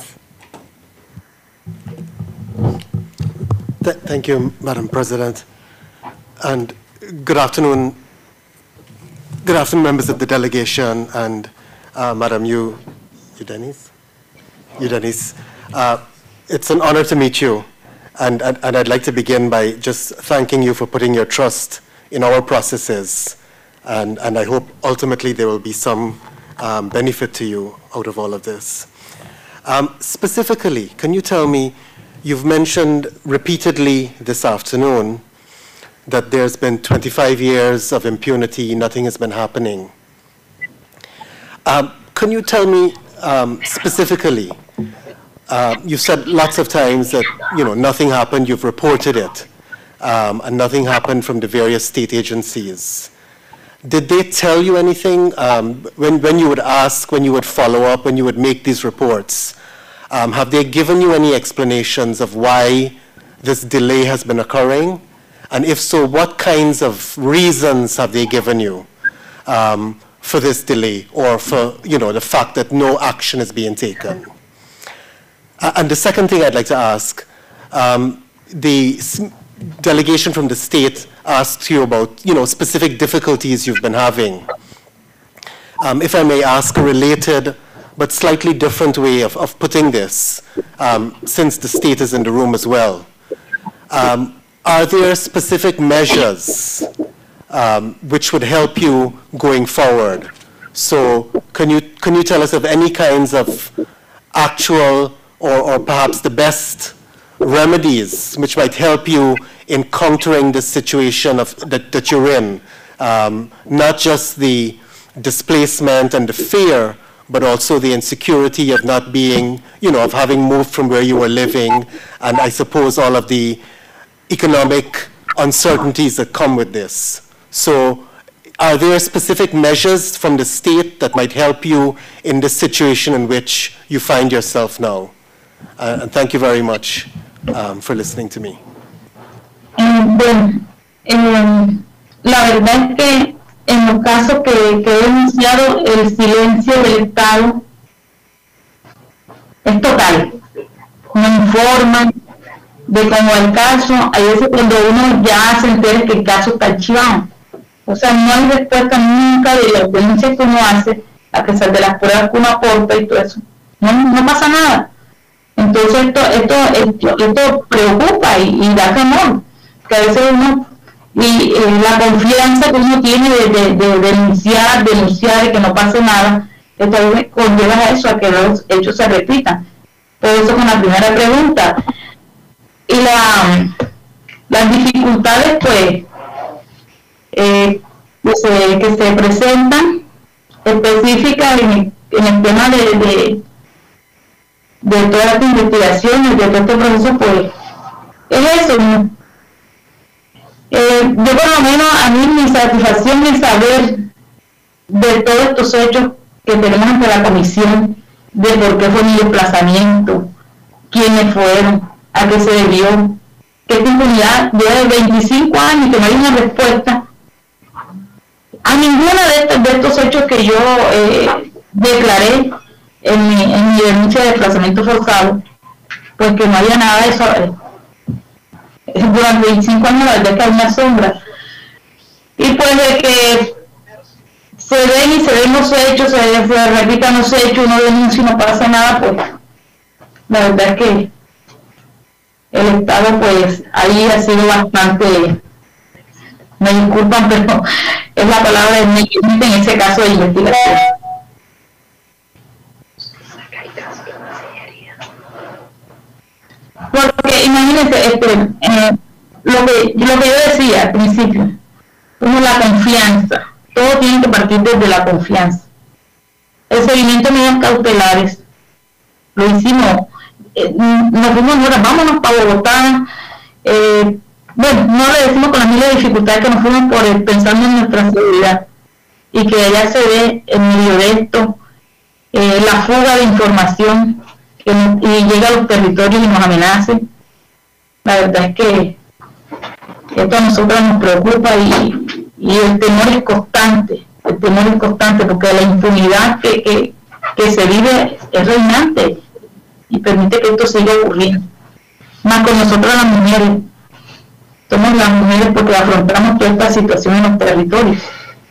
Th thank you, Madam President, and good afternoon. Good afternoon, members of the delegation, and uh, Madam Yu, Yu Denise, Yu Denise. Uh, it's an honor to meet you, and, and and I'd like to begin by just thanking you for putting your trust in our processes, and and I hope ultimately there will be some um, benefit to you out of all of this. Um, specifically, can you tell me? You've mentioned repeatedly this afternoon that there's been twenty-five years of impunity, nothing has been happening. Um, can you tell me um, specifically, uh, you've said lots of times that you know, nothing happened, you've reported it, um, and nothing happened from the various state agencies. Did they tell you anything um, when, when you would ask, when you would follow up, when you would make these reports? Um, have they given you any explanations of why this delay has been occurring? And if so, what kinds of reasons have they given you um, for this delay, or for you know, the fact that no action is being taken? Uh, and the second thing I'd like to ask, um, the delegation from the state asked you about you know, specific difficulties you've been having. Um, if I may ask a related but slightly different way of, of putting this, um, since the state is in the room as well. Um, are there specific measures um, which would help you going forward? So can you, can you tell us of any kinds of actual or, or perhaps the best remedies which might help you in countering the situation of, that, that you're in? Um, not just the displacement and the fear, but also the insecurity of not being, you know, of having moved from where you were living, and I suppose all of the economic uncertainties that come with this. So are there specific measures from the state that might help you in the situation in which you find yourself now? Uh, and thank you very much um, for listening to me. Um, bueno, um, la verdad es que en los casos que, que he denunciado, el silencio del Estado es total. No informan de cómo el caso, hay veces cuando uno ya se entera que el caso está archivado. O sea, no hay respuesta nunca de las denuncias que uno hace, a pesar de las pruebas que uno aporta y todo eso. No, no pasa nada. Entonces esto, esto, esto, esto preocupa y, y da temor, que a veces uno, y eh, la confianza que uno tiene de, de, de denunciar, denunciar y que no pase nada, esto conlleva a eso, a que los hechos se repitan. Por eso con la primera pregunta. Y la, las dificultades, pues, eh, que, se, que se presentan específicas en el, en el tema de, de, de todas las investigaciones, de todo este proceso, pues, es eso. Eh, yo por lo menos, a mí mi satisfacción es saber de todos estos hechos que tenemos ante la comisión, de por qué fue mi desplazamiento, quiénes fueron, a qué se debió, que esta impunidad lleva veinticinco años y que no hay una respuesta a ninguno de estos, de estos hechos que yo eh, declaré en mi, en mi denuncia de desplazamiento forzado, pues que no había nada de eso. Eh, durante veinticinco años la verdad es que hay una sombra. Y pues de que se ven y se ven los hechos, se, se repitan los hechos, uno denuncia y no pasa nada, pues la verdad es que el Estado, pues, ahí ha sido bastante, me disculpan, pero es la palabra de negligente en ese caso de investigación. Porque imagínense, este, eh, lo, que, lo que yo decía al principio, como la confianza, todo tiene que partir desde la confianza. El seguimiento de medidas cautelares lo hicimos. Eh, nos fuimos ahora, vámonos para Bogotá, eh, bueno, no le decimos con las miles de dificultades que nos fuimos por el, pensando en nuestra seguridad, y que allá se ve en medio de esto eh, la fuga de información que, y llega a los territorios y nos amenace. La verdad es que esto a nosotros nos preocupa y, y el temor es constante, el temor es constante porque la impunidad que, que, que se vive es reinante y permite que esto siga ocurriendo. Más con nosotros las mujeres, somos las mujeres porque afrontamos toda esta situación en los territorios.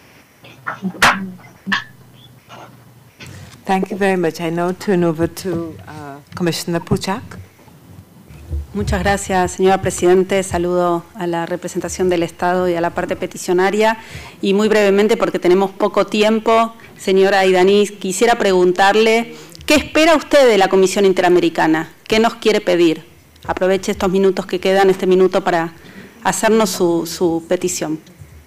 Thank you very much. I now turn over to uh, Commissioner Puchak. Muchas gracias, señora Presidente. Saludo a la representación del Estado y a la parte peticionaria. Y muy brevemente, porque tenemos poco tiempo, señora Aydani, quisiera preguntarle, ¿qué espera usted de la Comisión Interamericana? ¿Qué nos quiere pedir? Aproveche estos minutos que quedan, este minuto, para hacernos su, su petición.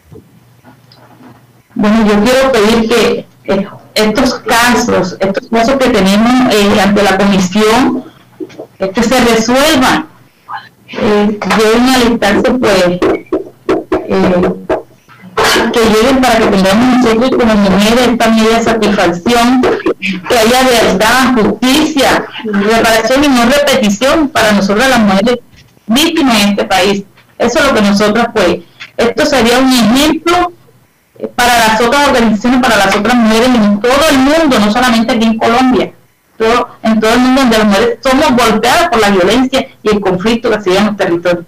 Bueno, yo quiero pedir que eh, estos casos, estos casos que tenemos eh, ante la Comisión, que se resuelvan, eh, deben alistarse, pues, eh, que lleguen para que tengamos nosotros como mujeres esta medida de satisfacción, que haya verdad, justicia, reparación y no repetición para nosotras las mujeres víctimas en este país. Eso es lo que nosotras, pues, esto sería un ejemplo para las otras organizaciones, para las otras mujeres en todo el mundo, no solamente aquí en Colombia, todo, en todo el mundo donde las mujeres somos golpeadas por la violencia y el conflicto que se vive en los territorios.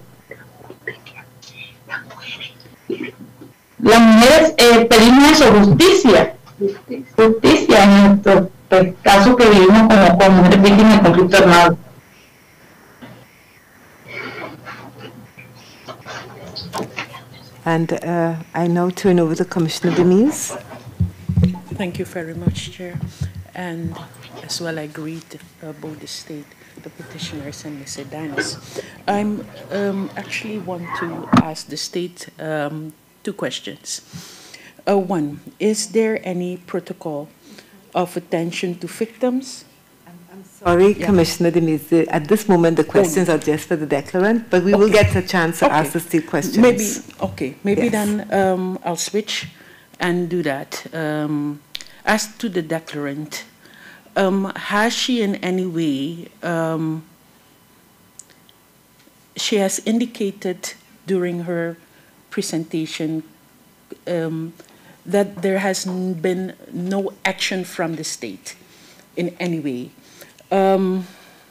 Las mujeres eh, pedimos eso, justicia, justicia en nuestros pues, casos que vivimos como, como mujeres víctimas de conflicto armado. And uh, I now turn over to Commissioner Denise. Thank you very much, Chair. And as well, I greet uh, both the state, the petitioners, and Miz Idanis. I'm um, actually want to ask the state um, two questions. Uh, one, is there any protocol of attention to victims? Sorry, Yeah. Commissioner Denise, the- at this moment, the questions are just for the declarant, but we will Okay. get a chance to Okay. ask the state questions. Maybe, okay, maybe Yes. then um, I'll switch and do that. Um, as to the declarant, um, has she in any way, um, she has indicated during her presentation um, that there has n- been no action from the state in any way. Um,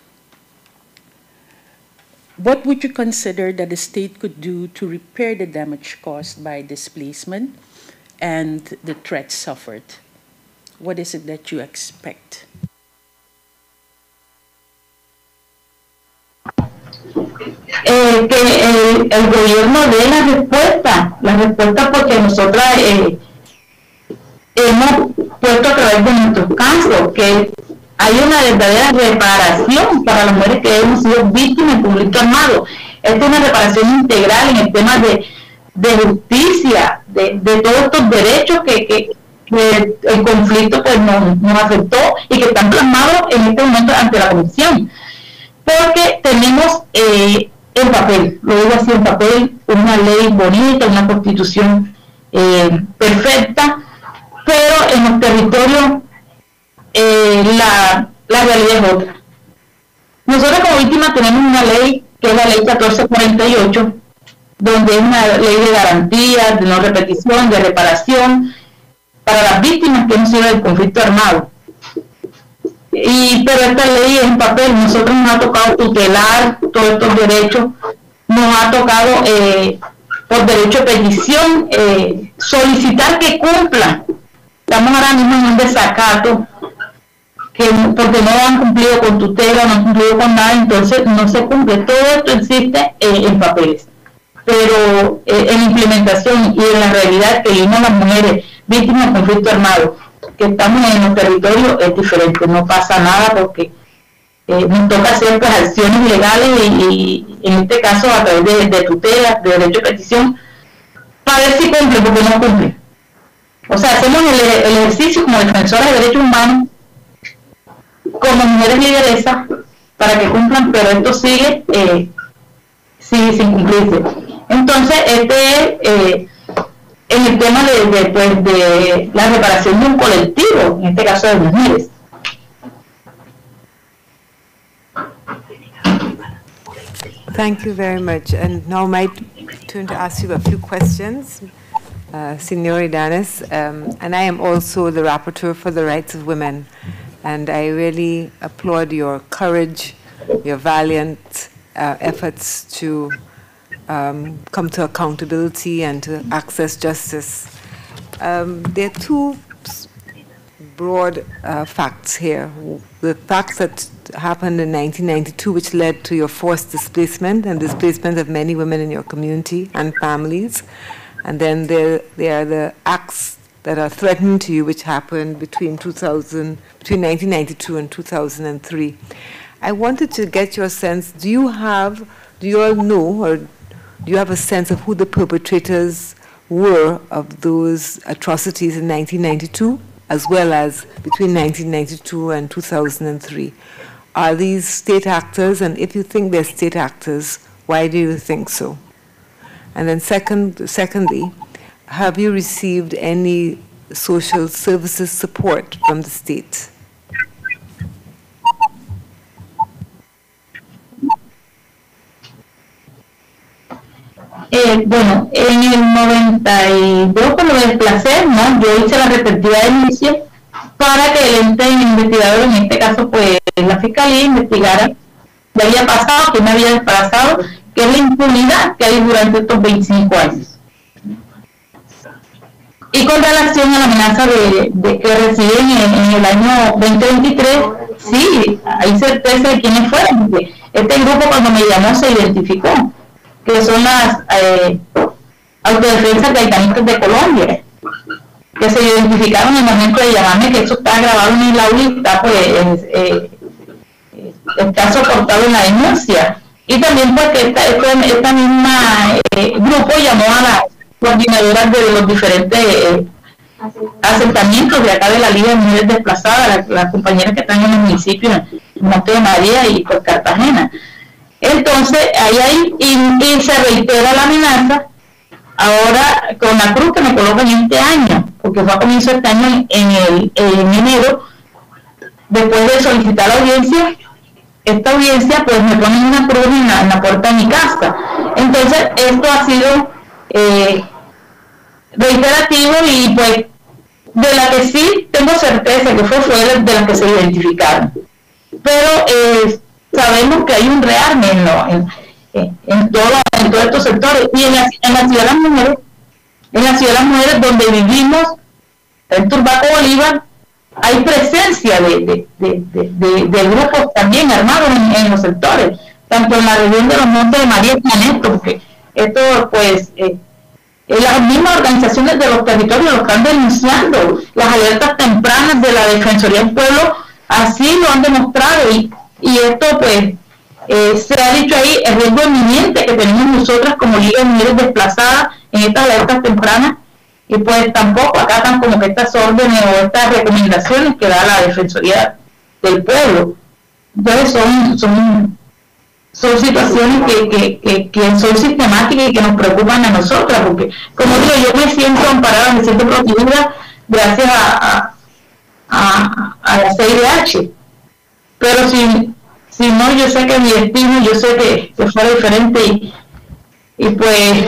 What would you consider that the state could do to repair the damage caused by displacement and the threats suffered? What is it that you expect? Eh, que el, el gobierno dé la respuesta, la respuesta porque nosotras eh, hemos puesto a través de nuestros casos que hay una verdadera reparación para las mujeres que hemos sido víctimas de conflicto armado. Esta es una reparación integral en el tema de, de justicia, de, de todos estos derechos que, que, que el conflicto pues, nos, nos afectó y que están plasmados en este momento ante la Comisión. Porque tenemos eh, en papel, lo digo así en papel, una ley bonita, una constitución eh, perfecta, pero en los territorios eh, la, la realidad es otra. Nosotros como víctimas tenemos una ley que es la ley catorce cuarenta y ocho, donde es una ley de garantías, de no repetición, de reparación para las víctimas que hemos sido del conflicto armado. Y, pero esta ley es en papel, nosotros nos ha tocado tutelar todos estos derechos, nos ha tocado eh, por derecho de petición eh, solicitar que cumplan. Estamos ahora mismo en un desacato que, porque no han cumplido con tutela, no han cumplido con nada, entonces no se cumple. Todo esto existe eh, en papeles, pero eh, en implementación y en la realidad que vivimos las mujeres víctimas de conflicto armado, que estamos en los territorios, es diferente, no pasa nada porque eh, nos toca hacer pues, acciones legales y, y en este caso a través de, de tutela, de derecho de petición, para ver si cumple, porque no cumple. O sea, hacemos el, el ejercicio como defensoras de derechos humanos, como mujeres lideresas, para que cumplan, pero esto sigue, eh, sigue sin cumplirse. Entonces, este es eh, en el tema de, de, pues, de la reparación de un colectivo, en este caso de mujeres. Thank you very much. And now my turn to ask you a few questions, uh, Signor Idanis. Um, and I am also the rapporteur for the rights of women. And I really applaud your courage, your valiant uh, efforts to um, come to accountability and to access justice. Um, there are two broad uh, facts here. The facts that happened in nineteen ninety-two, which led to your forced displacement and displacement of many women in your community and families. And then there, there are the acts that are threatening to you, which happened between two thousand, between nineteen ninety-two and two thousand three. I wanted to get your sense, do you have, do you all know, or do you have a sense of who the perpetrators were of those atrocities in nineteen ninety-two, as well as between nineteen ninety-two and two thousand three? Are these state actors, and if you think they're state actors, why do you think so? And then second, secondly, have you received any social services support from the state? Eh, bueno, en el noventa y dos, cuando me desplacé, ¿no? Yo hice la respectiva denuncia para que el ente investigador, en este caso pues la fiscalía, investigara qué había pasado, qué me había desplazado, qué es la impunidad que hay durante estos veinticinco años. Y con relación a la amenaza de, de que reciben en, en el año veinte veintitrés, sí, hay certeza de quiénes fueron, porque este grupo cuando me llamó se identificó, que son las eh, autodefensas gaitanistas de Colombia, que se identificaron en el momento de llamarme, que eso está grabado en el audio y está, pues, eh, está soportado en la denuncia. Y también porque esta, esta, esta misma eh, grupo llamó a las coordinadoras de los diferentes eh, asentamientos de acá de la Liga de Mujeres Desplazadas, las, las compañeras que están en el municipio, en Monte de María y por Cartagena. Entonces, ahí hay, y, y se reitera la amenaza, ahora con la cruz que me colocan este año, porque fue a comienzo de este año en, el, en enero, después de solicitar la audiencia, esta audiencia pues me ponen una cruz en la, en la puerta de mi casa. Entonces, esto ha sido eh, reiterativo y pues de la que sí tengo certeza que fue fuera de las que se identificaron. Pero eh, sabemos que hay un rearme en, lo, en, en, en, todo, en todos estos sectores. Y en la, en la ciudad de las mujeres, en la ciudad de las mujeres donde vivimos, en Turbaco, Bolívar, hay presencia de, de, de, de, de, de grupos también armados en, en los sectores, tanto en la región de los Montes de María como en esto, porque esto pues eh, las mismas organizaciones de los territorios lo están denunciando, las alertas tempranas de la Defensoría del Pueblo así lo han demostrado, y, y esto pues eh, se ha dicho ahí, el riesgo inminente que tenemos nosotras como Liga de Mujeres Desplazadas en estas alertas tempranas, y pues tampoco acatan como que estas órdenes o estas recomendaciones que da la Defensoría del Pueblo. Entonces son, son, son situaciones que, que, que, que son sistemáticas y que nos preocupan a nosotras, porque como digo, yo me siento amparada, me siento protegida gracias a, a, a, a la C I D H, pero si, si no, yo sé que mi destino, yo sé que, que fuera diferente, y, y pues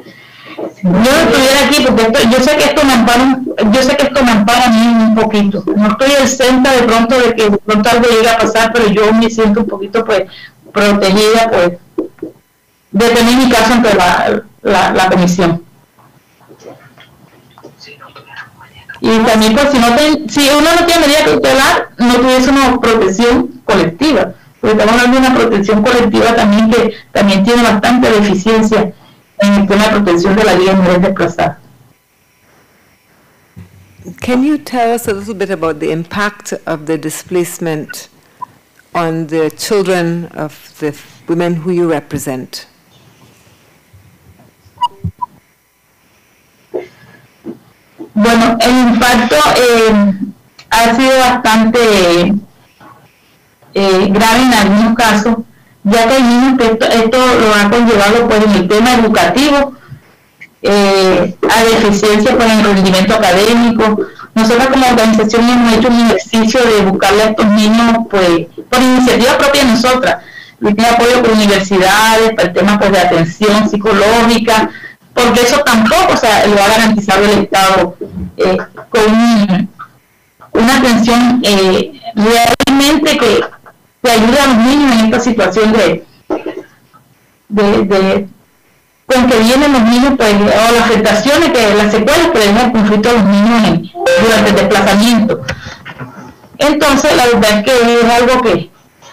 yo no estuviera aquí porque esto, yo sé que esto me ampara, yo sé que esto me ampara a mí un poquito. No estoy exenta de pronto de que de pronto algo llegue a pasar, pero yo me siento un poquito pues protegida pues de tener mi caso ante la, la, la comisión. Y también pues si no ten, si uno no tiene medida cautelar, no tuviese una protección colectiva, porque estamos hablando de una protección colectiva también que también tiene bastante deficiencia en el tema de protección de la Liga de Mujeres Desplazadas. Can you tell us a little bit about the impact of the displacement on the children of the women who you represent? Bueno, el impacto eh, ha sido bastante eh, grave en algunos casos, ya que hay niños que esto, esto lo ha conllevado pues, en el tema educativo, eh, a deficiencia pues, en el rendimiento académico. Nosotros como organización hemos hecho un ejercicio de buscarle a estos niños pues, por iniciativa propia de nosotras, tiene apoyo por universidades, para el tema pues, de atención psicológica, porque eso tampoco, o sea, lo ha garantizado el Estado eh, con un, una atención eh, realmente que que ayuda a los niños en esta situación de, de, de con que vienen los niños, pues, o las afectaciones, que las secuelas que dejan el conflicto a los niños en, durante el desplazamiento. Entonces, la verdad es que es algo que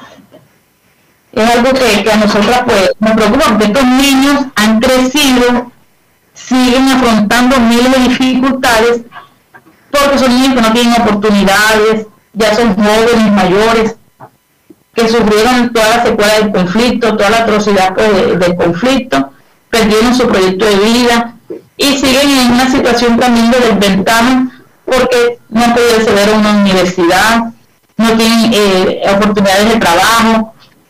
es algo que, que a nosotras pues, nos preocupa, porque estos niños han crecido, siguen afrontando miles de dificultades, porque son niños que no tienen oportunidades, ya son jóvenes, mayores, que sufrieron toda la secuela del conflicto, toda la atrocidad pues, de, del conflicto, perdieron su proyecto de vida y siguen en una situación también de desventaja porque no han podido acceder a una universidad, no tienen eh, oportunidades de trabajo,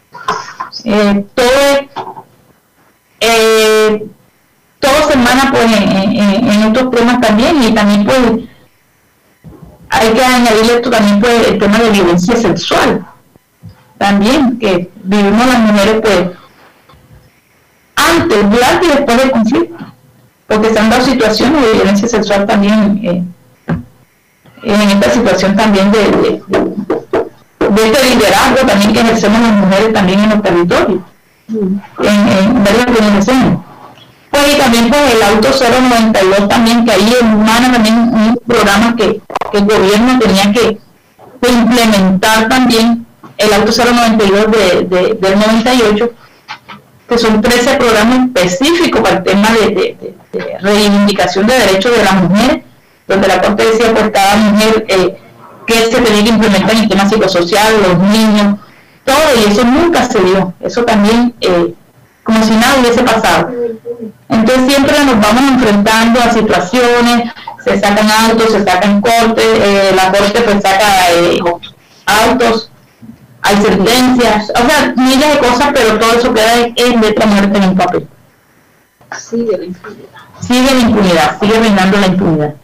eh, todo, eh, todo se hermana pues, en, en, en estos temas también, y también pues hay que añadirle esto también pues, el tema de violencia sexual. También que vivimos las mujeres pues antes, durante y después del conflicto, porque se han dado situaciones de violencia sexual también eh, en esta situación también de, de, de este liderazgo también que ejercemos las mujeres también en los territorios, en, en varias organizaciones. Pues y también pues el auto cero noventa y dos también, que ahí en Humana también un programa que, que el gobierno tenía que, que implementar también, el auto cero noventa y dos de, de, del noventa y ocho, que son trece programas específicos para el tema de, de, de, de reivindicación de derechos de las mujeres, donde la Corte decía pues cada mujer eh, que se tenía que implementar en el tema psicosocial, los niños, todo, y eso nunca se dio, eso también eh, como si nada hubiese pasado. Entonces siempre nos vamos enfrentando a situaciones, se sacan autos, se sacan cortes, eh, la Corte pues saca eh, autos, hay sentencias, o sea, miles de cosas, pero todo eso queda en letra muerta en el papel. Sigue la impunidad. Sigue la impunidad, sigue reinando la impunidad.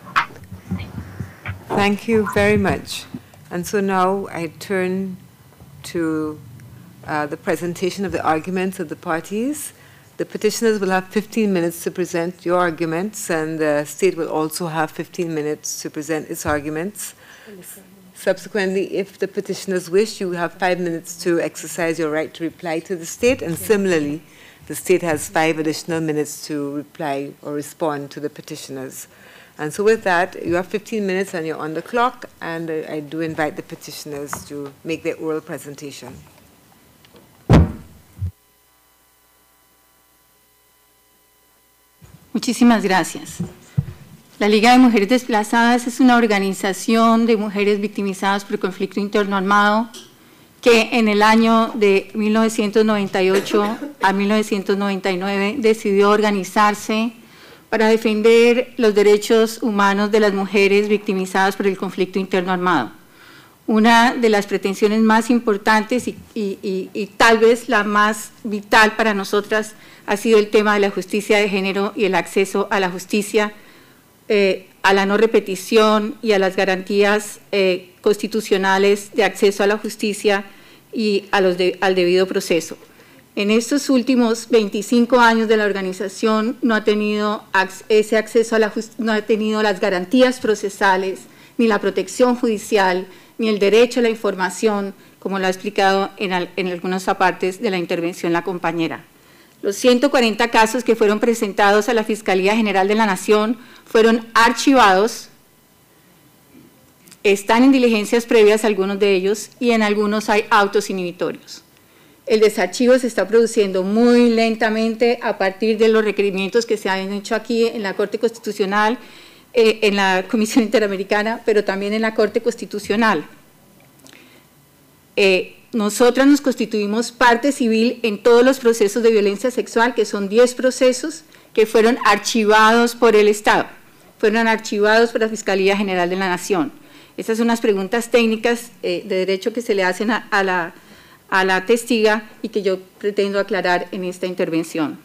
Thank you very much. And so now I turn to uh, the presentation of the arguments of the parties. The petitioners will have fifteen minutes to present your arguments, and the state will also have fifteen minutes to present its arguments. Subsequently, if the petitioners wish, you have five minutes to exercise your right to reply to the state, and similarly, the state has five additional minutes to reply or respond to the petitioners. And so with that, you have fifteen minutes and you're on the clock, and uh, I do invite the petitioners to make their oral presentation. Muchísimas gracias. La Liga de Mujeres Desplazadas es una organización de mujeres victimizadas por conflicto interno armado que en el año de mil novecientos noventa y ocho a mil novecientos noventa y nueve decidió organizarse para defender los derechos humanos de las mujeres victimizadas por el conflicto interno armado. Una de las pretensiones más importantes y, y, y, y tal vez la más vital para nosotras ha sido el tema de la justicia de género y el acceso a la justicia, eh, a la no repetición y a las garantías eh, constitucionales de acceso a la justicia y a los de, al debido proceso. En estos últimos veinticinco años de la organización no ha tenido ese acceso a la justicia, no ha tenido las garantías procesales, ni la protección judicial, ni el derecho a la información, como lo ha explicado en, al, en algunas partes de la intervención la compañera. Los ciento cuarenta casos que fueron presentados a la Fiscalía General de la Nación fueron archivados, están en diligencias previas algunos de ellos y en algunos hay autos inhibitorios. El desarchivo se está produciendo muy lentamente a partir de los requerimientos que se han hecho aquí en la Corte Constitucional, eh, en la Comisión Interamericana, pero también en la Corte Constitucional. Eh, nosotras nos constituimos parte civil en todos los procesos de violencia sexual, que son diez procesos que fueron archivados por el Estado, fueron archivados por la Fiscalía General de la Nación. Estas son unas preguntas técnicas eh, de derecho que se le hacen a, a la a la testiga y que yo pretendo aclarar en esta intervención.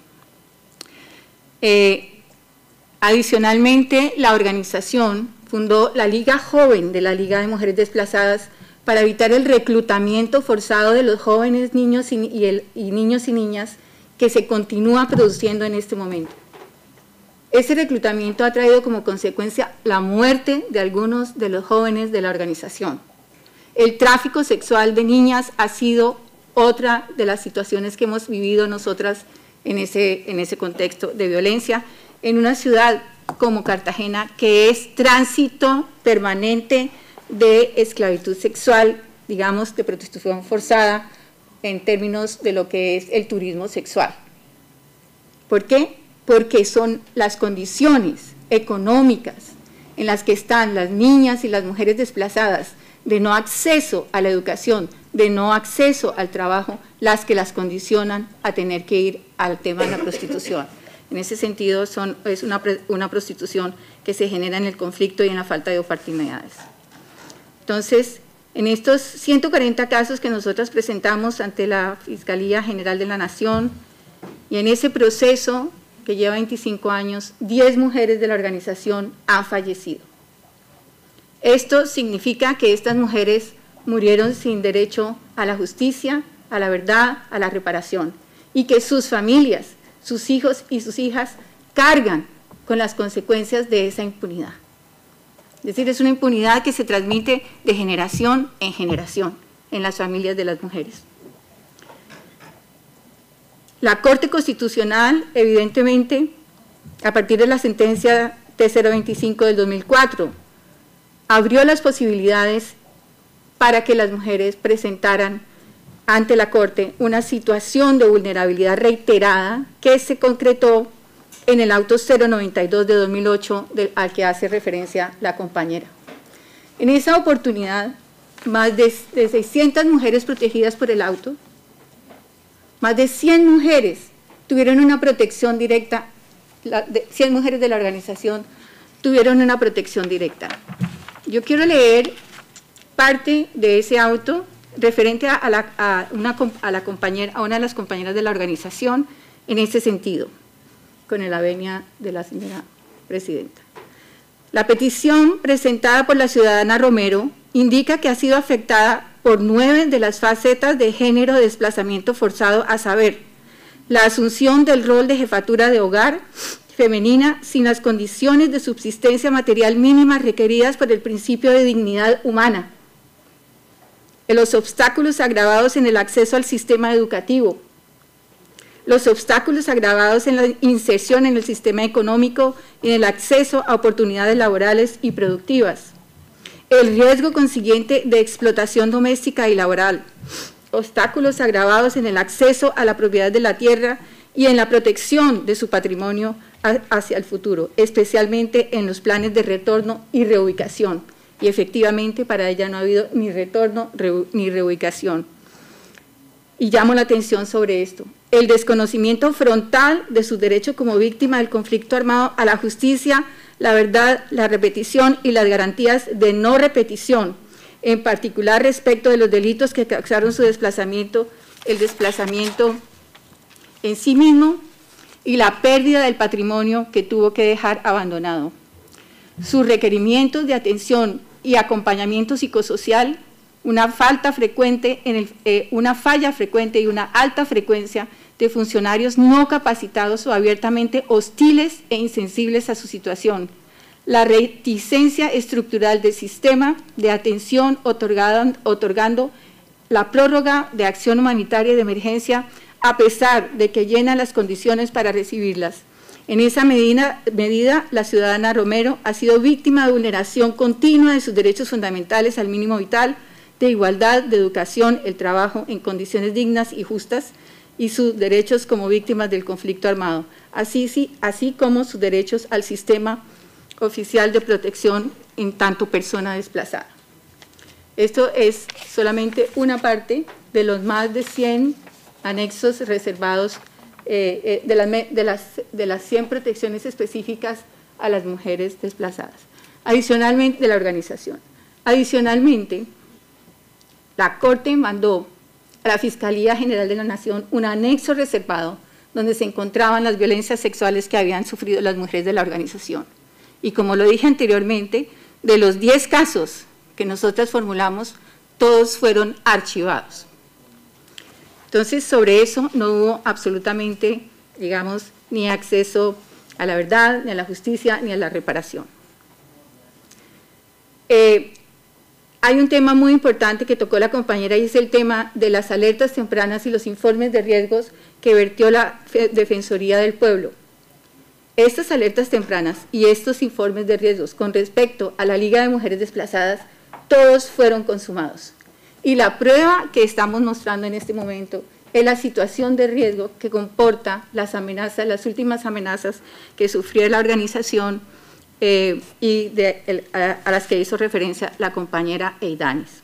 Eh, adicionalmente, la organización fundó la Liga Joven de la Liga de Mujeres Desplazadas para evitar el reclutamiento forzado de los jóvenes niños y, y, el, y niños y niñas que se continúa produciendo en este momento. Ese reclutamiento ha traído como consecuencia la muerte de algunos de los jóvenes de la organización. El tráfico sexual de niñas ha sido otra de las situaciones que hemos vivido nosotras en ese, en ese contexto de violencia, en una ciudad como Cartagena, que es tránsito permanente de esclavitud sexual, digamos, de prostitución forzada, en términos de lo que es el turismo sexual. ¿Por qué? Porque son las condiciones económicas en las que están las niñas y las mujeres desplazadas, de no acceso a la educación, de no acceso al trabajo, las que las condicionan a tener que ir al tema de la prostitución. En ese sentido, son, es una, una prostitución que se genera en el conflicto y en la falta de oportunidades. Entonces, en estos ciento cuarenta casos que nosotras presentamos ante la Fiscalía General de la Nación, y en ese proceso que lleva veinticinco años, diez mujeres de la organización han fallecido. Esto significa que estas mujeres murieron sin derecho a la justicia, a la verdad, a la reparación, y que sus familias, sus hijos y sus hijas cargan con las consecuencias de esa impunidad. Es decir, es una impunidad que se transmite de generación en generación en las familias de las mujeres. La Corte Constitucional, evidentemente, a partir de la sentencia T cero veinticinco del dos mil cuatro, abrió las posibilidades para que las mujeres presentaran ante la Corte una situación de vulnerabilidad reiterada que se concretó en el auto cero noventa y dos de dos mil ocho del, al que hace referencia la compañera. En esa oportunidad, más de, de seiscientas mujeres protegidas por el auto, más de cien mujeres tuvieron una protección directa, la, de, cien mujeres de la organización tuvieron una protección directa. Yo quiero leer parte de ese auto referente a, la, a, una, a, la compañera, a una de las compañeras de la organización en ese sentido, con la venia de la señora presidenta. La petición presentada por la ciudadana Romero indica que ha sido afectada por nueve de las facetas de género de desplazamiento forzado, a saber, la asunción del rol de jefatura de hogar femenina sin las condiciones de subsistencia material mínimas requeridas por el principio de dignidad humana, los obstáculos agravados en el acceso al sistema educativo, los obstáculos agravados en la inserción en el sistema económico y en el acceso a oportunidades laborales y productivas, el riesgo consiguiente de explotación doméstica y laboral, obstáculos agravados en el acceso a la propiedad de la tierra y en la protección de su patrimonio hacia el futuro, especialmente en los planes de retorno y reubicación. Y efectivamente para ella no ha habido ni retorno ni reubicación. Y llamo la atención sobre esto. El desconocimiento frontal de su derecho como víctima del conflicto armado a la justicia, la verdad, la repetición y las garantías de no repetición, en particular respecto de los delitos que causaron su desplazamiento, el desplazamiento en sí mismo y la pérdida del patrimonio que tuvo que dejar abandonado. Sus requerimientos de atención y acompañamiento psicosocial, una falta frecuente en el, eh, una falla frecuente y una alta frecuencia de funcionarios no capacitados o abiertamente hostiles e insensibles a su situación, la reticencia estructural del sistema de atención otorgado, otorgando la prórroga de acción humanitaria de emergencia a pesar de que llena las condiciones para recibirlas. En esa medida, medida, la ciudadana Romero ha sido víctima de vulneración continua de sus derechos fundamentales al mínimo vital, de igualdad, de educación, el trabajo en condiciones dignas y justas, y sus derechos como víctimas del conflicto armado, así, sí, así como sus derechos al sistema oficial de protección en tanto persona desplazada. Esto es solamente una parte de los más de cien anexos reservados eh, eh, de, las, de, las, de las cien protecciones específicas a las mujeres desplazadas. Adicionalmente, de la organización. Adicionalmente, la Corte mandó a la Fiscalía General de la Nación un anexo reservado donde se encontraban las violencias sexuales que habían sufrido las mujeres de la organización. Y como lo dije anteriormente, de los diez casos que nosotras formulamos, todos fueron archivados. Entonces, sobre eso no hubo absolutamente, digamos, ni acceso a la verdad, ni a la justicia, ni a la reparación. Eh, hay un tema muy importante que tocó la compañera y es el tema de las alertas tempranas y los informes de riesgos que vertió la Defensoría del Pueblo. Estas alertas tempranas y estos informes de riesgos con respecto a la Liga de Mujeres Desplazadas, todos fueron consumados. Y la prueba que estamos mostrando en este momento es la situación de riesgo que comporta las amenazas, las últimas amenazas que sufrió la organización eh, y de, el, a, a las que hizo referencia la compañera Eidanis.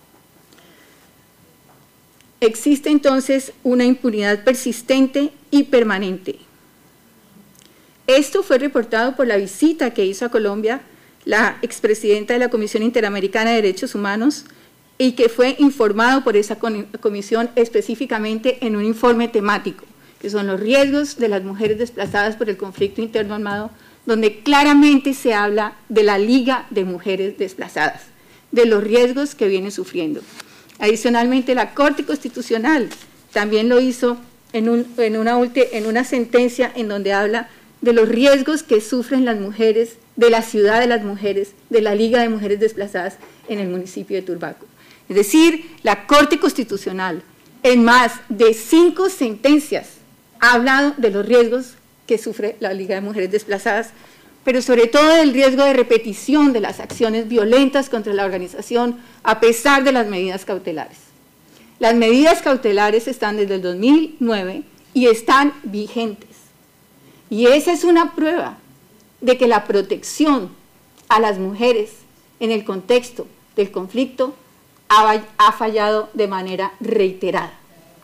Existe entonces una impunidad persistente y permanente. Esto fue reportado por la visita que hizo a Colombia la expresidenta de la Comisión Interamericana de Derechos Humanos y que fue informado por esa comisión específicamente en un informe temático, que son los riesgos de las mujeres desplazadas por el conflicto interno armado, donde claramente se habla de la Liga de Mujeres Desplazadas, de los riesgos que vienen sufriendo. Adicionalmente, la Corte Constitucional también lo hizo en, un, en, una, en una sentencia en donde habla de los riesgos que sufren las mujeres, de la ciudad de las mujeres, de la Liga de Mujeres Desplazadas en el municipio de Turbaco. Es decir, la Corte Constitucional, en más de cinco sentencias, ha hablado de los riesgos que sufre la Liga de Mujeres Desplazadas, pero sobre todo del riesgo de repetición de las acciones violentas contra la organización a pesar de las medidas cautelares. Las medidas cautelares están desde el dos mil nueve y están vigentes. Y esa es una prueba de que la protección a las mujeres en el contexto del conflicto ha, ha fallado de manera reiterada.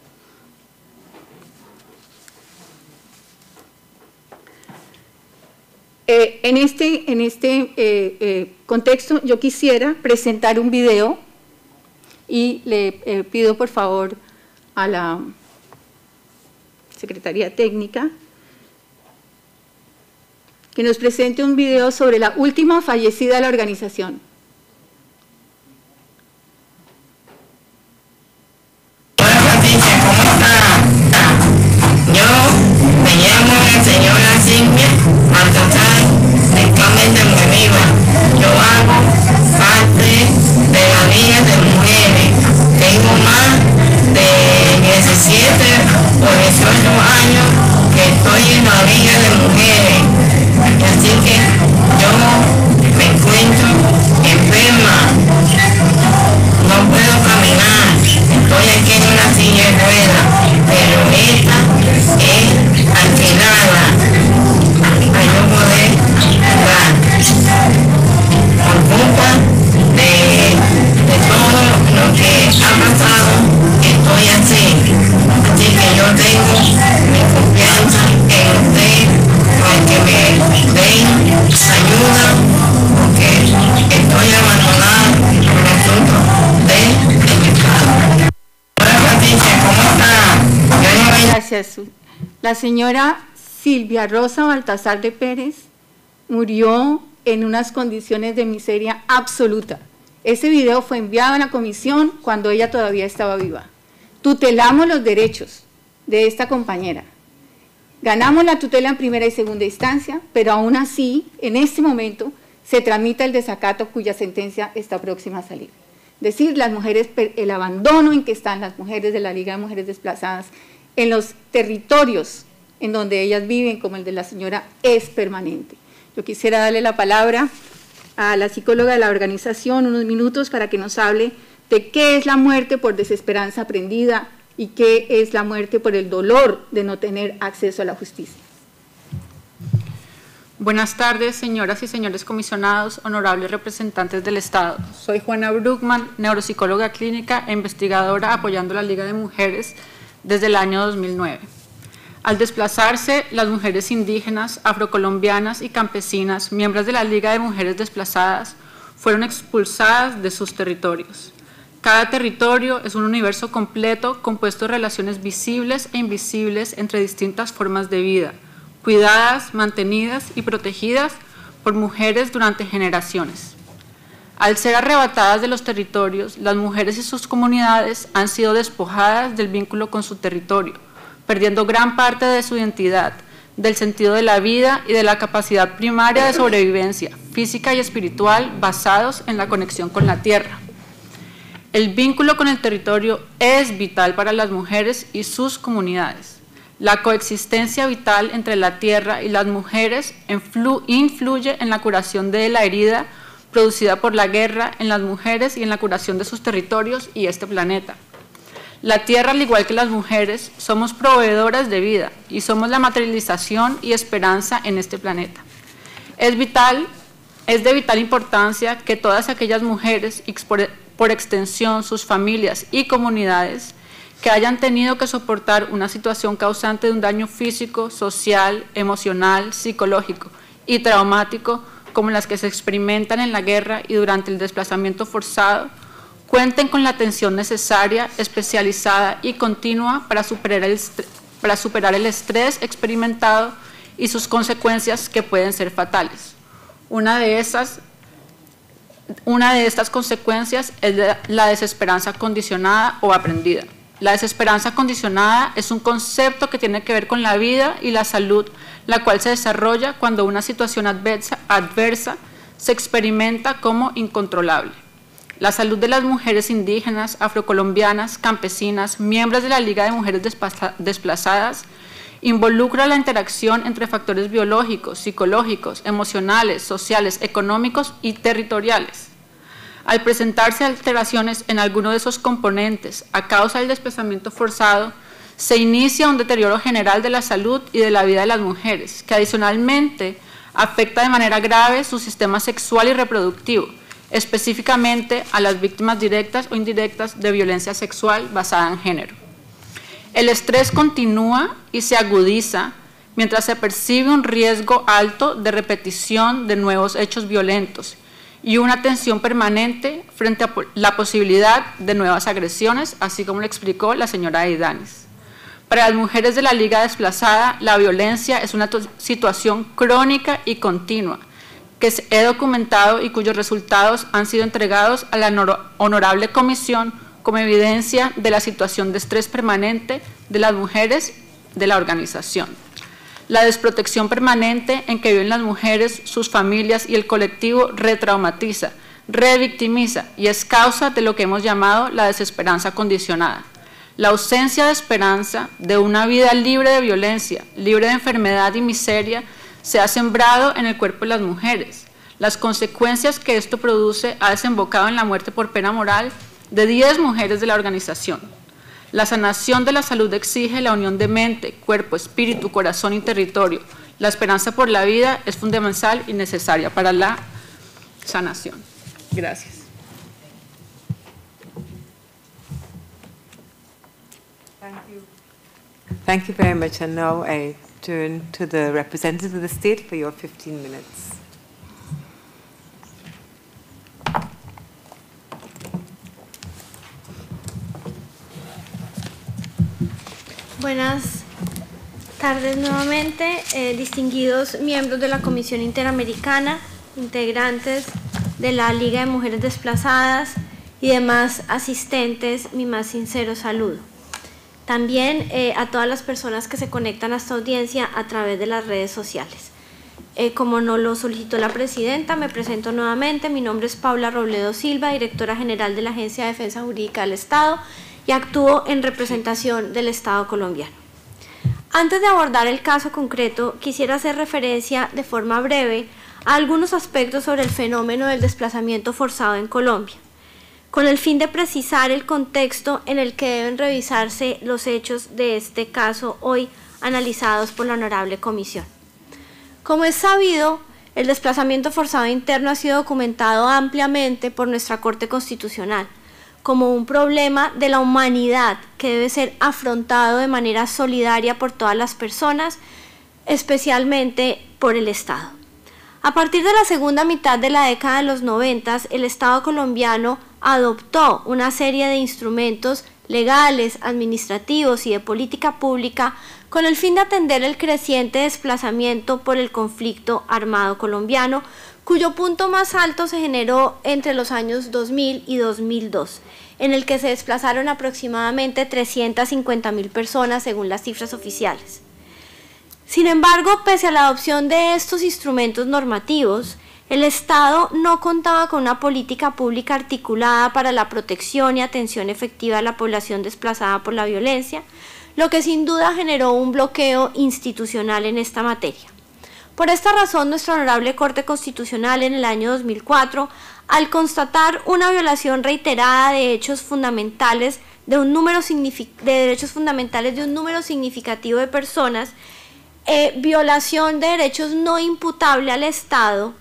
Eh, en este, en este eh, eh, contexto yo quisiera presentar un video y le eh, pido por favor a la Secretaría Técnica que nos presente un video sobre la última fallecida de la organización. Hola Patricia, ¿cómo está? Yo me llamo señora Silvia Baltasar, actualmente muy viva. Yo hago parte de la Liga de Mujeres. Tengo más de diecisiete o dieciocho años que estoy en la Liga de Mujeres. Así que yo me encuentro enferma, no puedo caminar, estoy aquí en una silla de ruedas, pero esta es alquilada para yo poder jugar. Por culpa de, de todo lo que ha pasado, estoy así. Así que yo tengo mi confianza en usted para que me den ayuda, porque estoy abandonada por el asunto del Estado. Hola Patricia, ¿cómo está? Gracias. La señora Silvia Rosa Baltasar de Pérez murió en unas condiciones de miseria absoluta. Ese video fue enviado a la comisión cuando ella todavía estaba viva. Tutelamos los derechos de esta compañera. Ganamos la tutela en primera y segunda instancia, pero aún así, en este momento, se tramita el desacato cuya sentencia está próxima a salir. Es decir, las mujeres, el abandono en que están las mujeres de la Liga de Mujeres Desplazadas en los territorios en donde ellas viven, como el de la señora, es permanente. Yo quisiera darle la palabra a la psicóloga de la organización, unos minutos, para que nos hable de qué es la muerte por desesperanza aprendida y qué es la muerte por el dolor de no tener acceso a la justicia. Buenas tardes, señoras y señores comisionados, honorables representantes del Estado. Soy Juana Bruckman, neuropsicóloga clínica e investigadora apoyando la Liga de Mujeres desde el año dos mil nueve. Al desplazarse, las mujeres indígenas, afrocolombianas y campesinas, miembros de la Liga de Mujeres Desplazadas, fueron expulsadas de sus territorios. Cada territorio es un universo completo compuesto de relaciones visibles e invisibles entre distintas formas de vida, cuidadas, mantenidas y protegidas por mujeres durante generaciones. Al ser arrebatadas de los territorios, las mujeres y sus comunidades han sido despojadas del vínculo con su territorio, perdiendo gran parte de su identidad, del sentido de la vida y de la capacidad primaria de sobrevivencia física y espiritual basados en la conexión con la tierra. El vínculo con el territorio es vital para las mujeres y sus comunidades. La coexistencia vital entre la tierra y las mujeres influye en la curación de la herida producida por la guerra en las mujeres y en la curación de sus territorios y este planeta. La tierra, al igual que las mujeres, somos proveedoras de vida y somos la materialización y esperanza en este planeta. Es vital, es de vital importancia que todas aquellas mujeres, y por, por extensión sus familias y comunidades, que hayan tenido que soportar una situación causante de un daño físico, social, emocional, psicológico y traumático, como las que se experimentan en la guerra y durante el desplazamiento forzado, cuenten con la atención necesaria, especializada y continua para superar el, para superar el estrés experimentado y sus consecuencias que pueden ser fatales. Una de esas, una de estas consecuencias es la desesperanza condicionada o aprendida. La desesperanza condicionada es un concepto que tiene que ver con la vida y la salud, la cual se desarrolla cuando una situación adversa, adversa se experimenta como incontrolable. La salud de las mujeres indígenas, afrocolombianas, campesinas, miembros de la Liga de Mujeres Desplazadas Involucra la interacción entre factores biológicos, psicológicos, emocionales, sociales, económicos y territoriales. Al presentarse alteraciones en alguno de esos componentes a causa del desplazamiento forzado, se inicia un deterioro general de la salud y de la vida de las mujeres, que adicionalmente afecta de manera grave su sistema sexual y reproductivo, específicamente a las víctimas directas o indirectas de violencia sexual basada en género. El estrés continúa y se agudiza mientras se percibe un riesgo alto de repetición de nuevos hechos violentos y una tensión permanente frente a la posibilidad de nuevas agresiones, así como lo explicó la señora Aidanis. Para las mujeres de la Liga Desplazada, la violencia es una situación crónica y continua que he documentado y cuyos resultados han sido entregados a la Honorable Comisión como evidencia de la situación de estrés permanente de las mujeres de la organización. La desprotección permanente en que viven las mujeres, sus familias y el colectivo retraumatiza, revictimiza y es causa de lo que hemos llamado la desesperanza condicionada. La ausencia de esperanza de una vida libre de violencia, libre de enfermedad y miseria, se ha sembrado en el cuerpo de las mujeres. Las consecuencias que esto produce ha desembocado en la muerte por pena moral de diez mujeres de la organización. La sanación de la salud exige la unión de mente, cuerpo, espíritu, corazón y territorio. La esperanza por la vida es fundamental y necesaria para la sanación. Gracias. Thank you. Thank you very much. And now I turn to the representative of the state for your fifteen minutes. Buenas tardes nuevamente, eh, distinguidos miembros de la Comisión Interamericana, integrantes de la Liga de Mujeres Desplazadas y demás asistentes, mi más sincero saludo. También eh, a todas las personas que se conectan a esta audiencia a través de las redes sociales. Eh, como nos lo solicitó la presidenta, me presento nuevamente. Mi nombre es Paula Robledo Silva, directora general de la Agencia de Defensa Jurídica del Estado, y actúo en representación del Estado colombiano. Antes de abordar el caso concreto, quisiera hacer referencia de forma breve a algunos aspectos sobre el fenómeno del desplazamiento forzado en Colombia, con el fin de precisar el contexto en el que deben revisarse los hechos de este caso hoy analizados por la Honorable Comisión. Como es sabido, el desplazamiento forzado interno ha sido documentado ampliamente por nuestra Corte Constitucional como un problema de la humanidad que debe ser afrontado de manera solidaria por todas las personas, especialmente por el Estado. A partir de la segunda mitad de la década de los noventas, el Estado colombiano adoptó una serie de instrumentos legales, administrativos y de política pública con el fin de atender el creciente desplazamiento por el conflicto armado colombiano, cuyo punto más alto se generó entre los años dos mil y dos mil dos, en el que se desplazaron aproximadamente trescientas cincuenta mil personas según las cifras oficiales. Sin embargo, pese a la adopción de estos instrumentos normativos, el Estado no contaba con una política pública articulada para la protección y atención efectiva de la población desplazada por la violencia, lo que sin duda generó un bloqueo institucional en esta materia. Por esta razón, nuestra Honorable Corte Constitucional en el año dos mil cuatro, al constatar una violación reiterada de hechos fundamentales de un número de derechos fundamentales de un número significativo de personas, eh, violación de derechos no imputable al Estado,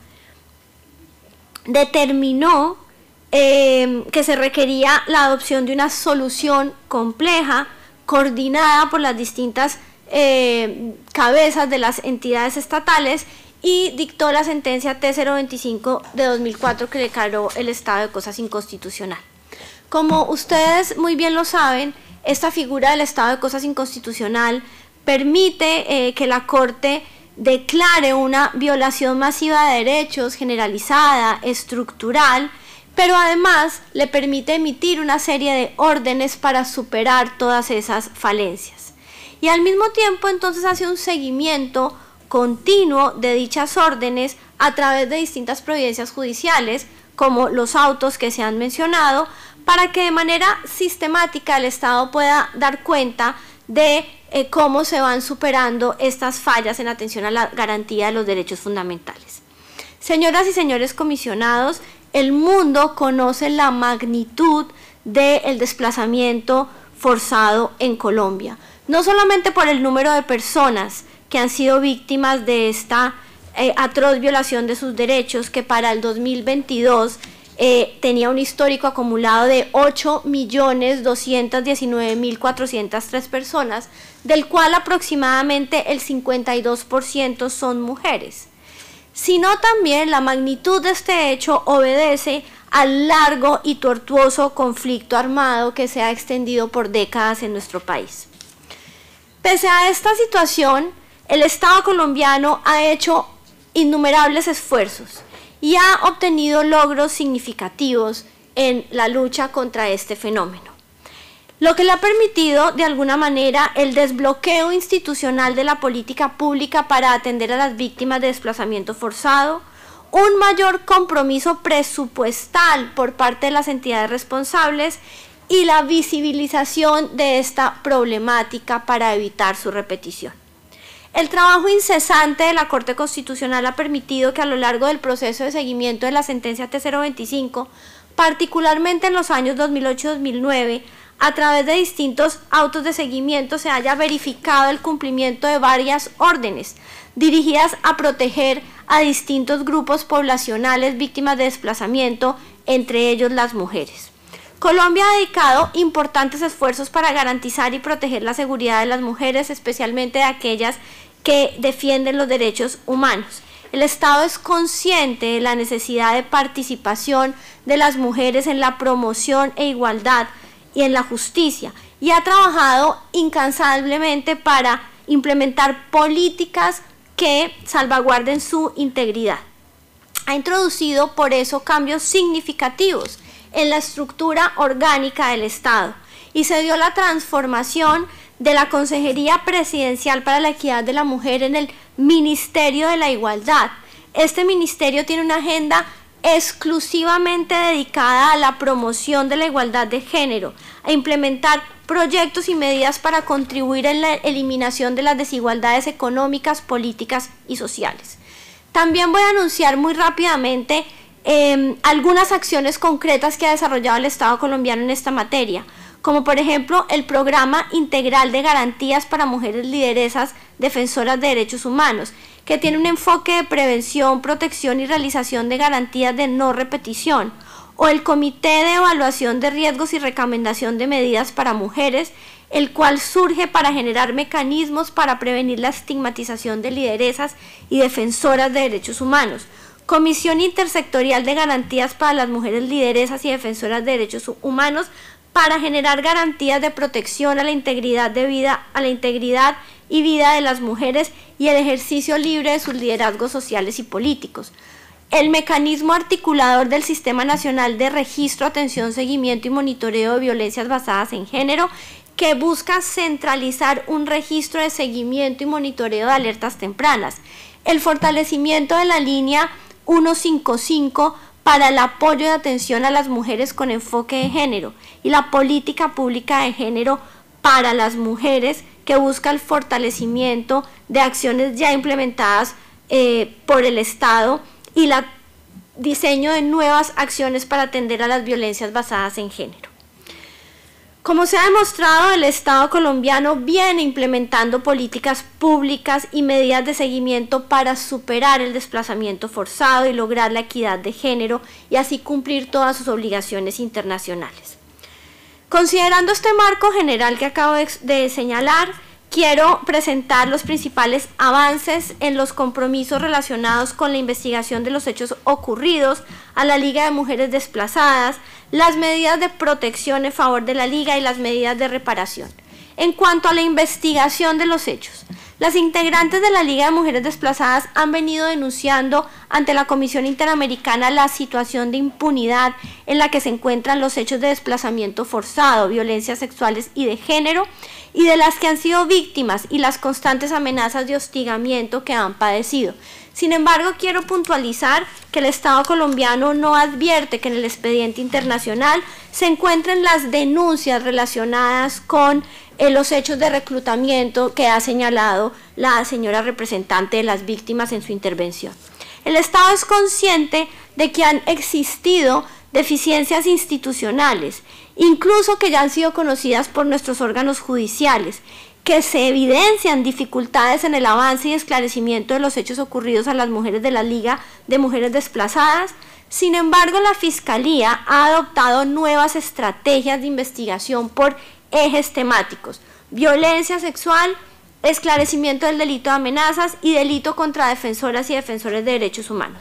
determinó eh, que se requería la adopción de una solución compleja, coordinada por las distintas eh, cabezas de las entidades estatales, y dictó la sentencia T cero veinticinco de dos mil cuatro que declaró el estado de cosas inconstitucional. Como ustedes muy bien lo saben, esta figura del estado de cosas inconstitucional permite eh, que la Corte declare una violación masiva de derechos, generalizada, estructural, pero además le permite emitir una serie de órdenes para superar todas esas falencias. Y al mismo tiempo entonces hace un seguimiento continuo de dichas órdenes a través de distintas providencias judiciales, como los autos que se han mencionado, para que de manera sistemática el Estado pueda dar cuenta de eh, cómo se van superando estas fallas en atención a la garantía de los derechos fundamentales. Señoras y señores comisionados, el mundo conoce la magnitud del desplazamiento forzado en Colombia, no solamente por el número de personas que han sido víctimas de esta eh, atroz violación de sus derechos, que para el dos mil veintidós eh, tenía un histórico acumulado de ocho millones doscientos diecinueve mil cuatrocientas tres personas, del cual aproximadamente el cincuenta y dos por ciento son mujeres, sino también la magnitud de este hecho obedece al largo y tortuoso conflicto armado que se ha extendido por décadas en nuestro país. Pese a esta situación, el Estado colombiano ha hecho innumerables esfuerzos y ha obtenido logros significativos en la lucha contra este fenómeno, lo que le ha permitido de alguna manera el desbloqueo institucional de la política pública para atender a las víctimas de desplazamiento forzado, un mayor compromiso presupuestal por parte de las entidades responsables y la visibilización de esta problemática para evitar su repetición. El trabajo incesante de la Corte Constitucional ha permitido que a lo largo del proceso de seguimiento de la sentencia T cero veinticinco, particularmente en los años dos mil ocho a dos mil nueve, a través de distintos autos de seguimiento se haya verificado el cumplimiento de varias órdenes dirigidas a proteger a distintos grupos poblacionales víctimas de desplazamiento, entre ellos las mujeres. Colombia ha dedicado importantes esfuerzos para garantizar y proteger la seguridad de las mujeres, especialmente de aquellas que defienden los derechos humanos. El Estado es consciente de la necesidad de participación de las mujeres en la promoción e igualdad y en la justicia, y ha trabajado incansablemente para implementar políticas que salvaguarden su integridad. Ha introducido por eso cambios significativos en la estructura orgánica del Estado y se dio la transformación de la Consejería Presidencial para la Equidad de la Mujer en el Ministerio de la Igualdad. Este ministerio tiene una agenda exclusivamente dedicada a la promoción de la igualdad de género, a implementar proyectos y medidas para contribuir en la eliminación de las desigualdades económicas, políticas y sociales. También voy a anunciar muy rápidamente eh, algunas acciones concretas que ha desarrollado el Estado colombiano en esta materia, como por ejemplo el Programa Integral de Garantías para Mujeres Lideresas Defensoras de Derechos Humanos, que tiene un enfoque de prevención, protección y realización de garantías de no repetición, o el Comité de Evaluación de Riesgos y Recomendación de Medidas para Mujeres, el cual surge para generar mecanismos para prevenir la estigmatización de lideresas y defensoras de derechos humanos. Comisión Intersectorial de Garantías para las Mujeres Lideresas y Defensoras de Derechos Humanos, para generar garantías de protección a la integridad de vida, a la integridad y vida de las mujeres y el ejercicio libre de sus liderazgos sociales y políticos. El mecanismo articulador del Sistema Nacional de Registro, Atención, Seguimiento y Monitoreo de Violencias Basadas en Género, que busca centralizar un registro de seguimiento y monitoreo de alertas tempranas. El fortalecimiento de la línea ciento cincuenta y cinco para el apoyo de atención a las mujeres con enfoque de género y la política pública de género para las mujeres, que busca el fortalecimiento de acciones ya implementadas eh, por el Estado y el diseño de nuevas acciones para atender a las violencias basadas en género. Como se ha demostrado, el Estado colombiano viene implementando políticas públicas y medidas de seguimiento para superar el desplazamiento forzado y lograr la equidad de género y así cumplir todas sus obligaciones internacionales. Considerando este marco general que acabo de señalar, quiero presentar los principales avances en los compromisos relacionados con la investigación de los hechos ocurridos a la Liga de Mujeres Desplazadas, las medidas de protección en favor de la Liga y las medidas de reparación. En cuanto a la investigación de los hechos, las integrantes de la Liga de Mujeres Desplazadas han venido denunciando ante la Comisión Interamericana la situación de impunidad en la que se encuentran los hechos de desplazamiento forzado, violencias sexuales y de género, y de las que han sido víctimas y las constantes amenazas de hostigamiento que han padecido. Sin embargo, quiero puntualizar que el Estado colombiano no advierte que en el expediente internacional se encuentren las denuncias relacionadas con eh, los hechos de reclutamiento que ha señalado la señora representante de las víctimas en su intervención. El Estado es consciente de que han existido deficiencias institucionales, incluso que ya han sido conocidas por nuestros órganos judiciales, que se evidencian dificultades en el avance y esclarecimiento de los hechos ocurridos a las mujeres de la Liga de Mujeres Desplazadas. Sin embargo, la Fiscalía ha adoptado nuevas estrategias de investigación por ejes temáticos: violencia sexual, esclarecimiento del delito de amenazas y delito contra defensoras y defensores de derechos humanos.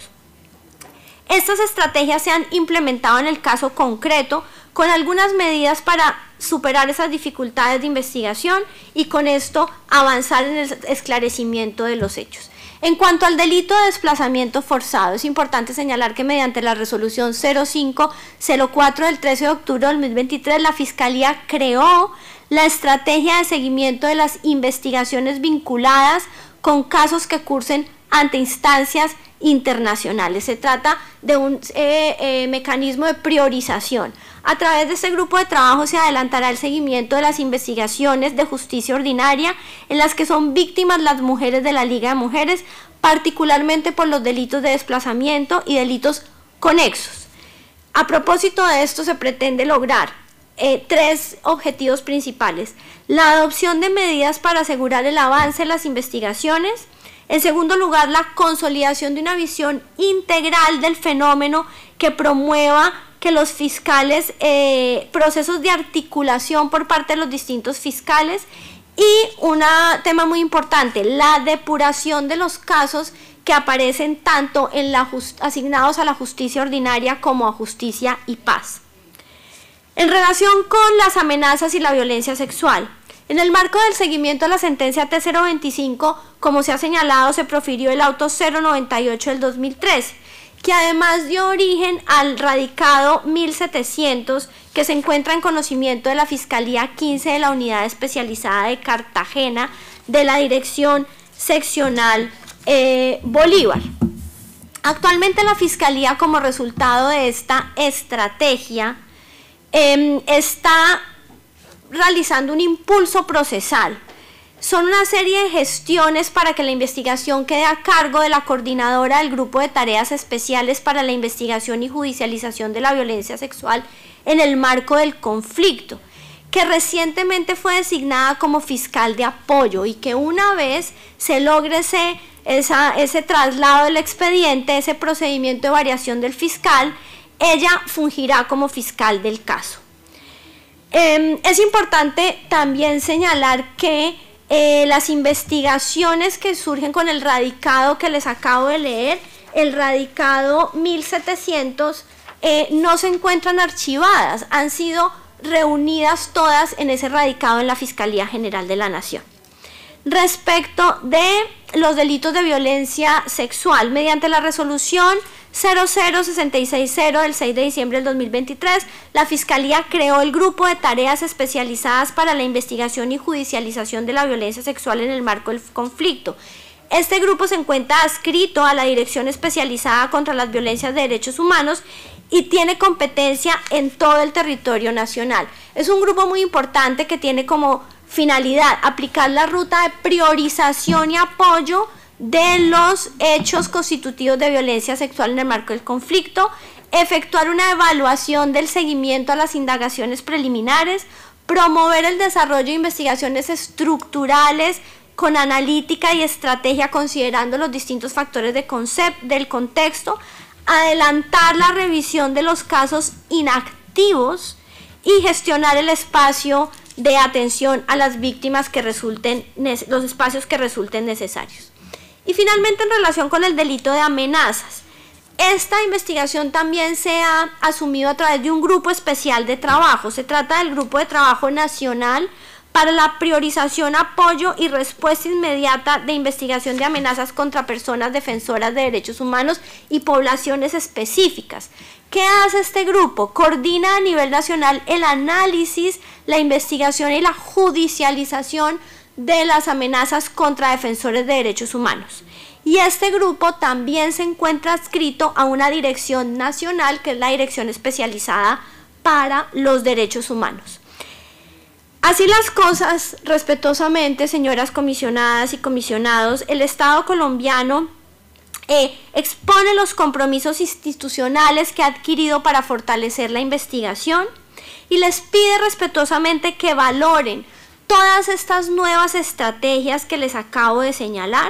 Estas estrategias se han implementado en el caso concreto con algunas medidas para superar esas dificultades de investigación y con esto avanzar en el esclarecimiento de los hechos. En cuanto al delito de desplazamiento forzado, es importante señalar que mediante la resolución cero cinco cero cuatro del trece de octubre de dos mil veintitrés, la Fiscalía creó la estrategia de seguimiento de las investigaciones vinculadas con casos que cursen ante instancias internacionales. Se trata de un eh, eh, mecanismo de priorización. A través de este grupo de trabajo se adelantará el seguimiento de las investigaciones de justicia ordinaria en las que son víctimas las mujeres de la Liga de Mujeres, particularmente por los delitos de desplazamiento y delitos conexos. A propósito de esto, se pretende lograr eh, tres objetivos principales: la adopción de medidas para asegurar el avance en las investigaciones; en segundo lugar, la consolidación de una visión integral del fenómeno que promueva que los fiscales, eh, procesos de articulación por parte de los distintos fiscales; y un tema muy importante, la depuración de los casos que aparecen tanto en la asignados a la justicia ordinaria como a justicia y paz. En relación con las amenazas y la violencia sexual, en el marco del seguimiento a la sentencia T cero veinticinco, como se ha señalado, se profirió el auto cero noventa y ocho del dos mil trece, que además dio origen al radicado mil setecientos, que se encuentra en conocimiento de la Fiscalía quince de la Unidad Especializada de Cartagena de la Dirección Seccional eh, Bolívar. Actualmente la Fiscalía, como resultado de esta estrategia, eh, está realizando un impulso procesal. Son una serie de gestiones para que la investigación quede a cargo de la coordinadora del Grupo de Tareas Especiales para la Investigación y Judicialización de la Violencia Sexual en el marco del conflicto, que recientemente fue designada como fiscal de apoyo, y que una vez se logre ese, esa, ese traslado del expediente, ese procedimiento de variación del fiscal, ella fungirá como fiscal del caso. Eh, es importante también señalar que eh, las investigaciones que surgen con el radicado que les acabo de leer, el radicado mil setecientos, eh, no se encuentran archivadas, han sido reunidas todas en ese radicado en la Fiscalía General de la Nación. Respecto de los delitos de violencia sexual, mediante la resolución cero cero sesenta y seis cero del seis de diciembre del dos mil veintitrés, la Fiscalía creó el Grupo de Tareas Especializadas para la Investigación y Judicialización de la Violencia Sexual en el marco del conflicto. Este grupo se encuentra adscrito a la Dirección Especializada contra las Violencias de Derechos Humanos y tiene competencia en todo el territorio nacional. Es un grupo muy importante que tiene como finalidad aplicar la ruta de priorización y apoyo de los hechos constitutivos de violencia sexual en el marco del conflicto, efectuar una evaluación del seguimiento a las indagaciones preliminares, promover el desarrollo de investigaciones estructurales con analítica y estrategia considerando los distintos factores de concept, del contexto, adelantar la revisión de los casos inactivos y gestionar el espacio de atención a las víctimas que resulten, los espacios que resulten necesarios. Y finalmente, en relación con el delito de amenazas, esta investigación también se ha asumido a través de un grupo especial de trabajo. Se trata del Grupo de Trabajo Nacional para la Priorización, Apoyo y Respuesta Inmediata de Investigación de Amenazas contra Personas Defensoras de Derechos Humanos y Poblaciones Específicas. ¿Qué hace este grupo? Coordina a nivel nacional el análisis, la investigación y la judicialización de las amenazas contra defensores de derechos humanos. Y este grupo también se encuentra adscrito a una dirección nacional, que es la Dirección Especializada para los Derechos Humanos. Así las cosas, respetuosamente, señoras comisionadas y comisionados, el Estado colombiano eh, expone los compromisos institucionales que ha adquirido para fortalecer la investigación y les pide respetuosamente que valoren todas estas nuevas estrategias que les acabo de señalar,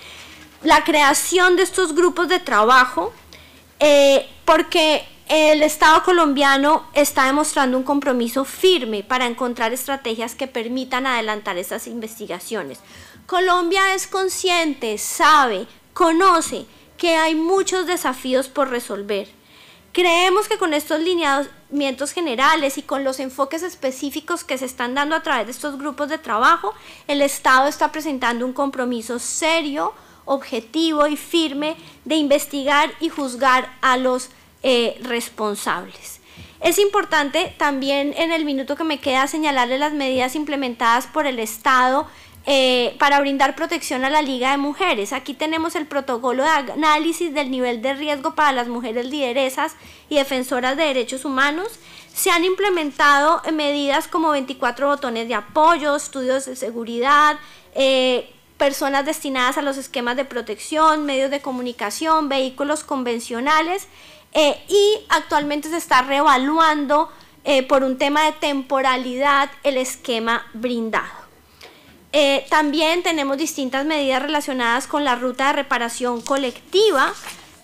la creación de estos grupos de trabajo, eh, porque el Estado colombiano está demostrando un compromiso firme para encontrar estrategias que permitan adelantar estas investigaciones. Colombia es consciente, sabe, conoce que hay muchos desafíos por resolver. Creemos que con estos lineamientos generales y con los enfoques específicos que se están dando a través de estos grupos de trabajo, el Estado está presentando un compromiso serio, objetivo y firme de investigar y juzgar a los eh, responsables. Es importante también en el minuto que me queda señalarle las medidas implementadas por el Estado eh, para brindar protección a la Liga de Mujeres. Aquí tenemos el protocolo de análisis del nivel de riesgo para las mujeres lideresas y defensoras de derechos humanos. Se han implementado medidas como veinticuatro botones de apoyo, estudios de seguridad, eh, personas destinadas a los esquemas de protección, medios de comunicación, vehículos convencionales, eh, y actualmente se está reevaluando eh, por un tema de temporalidad el esquema brindado. Eh, también tenemos distintas medidas relacionadas con la ruta de reparación colectiva,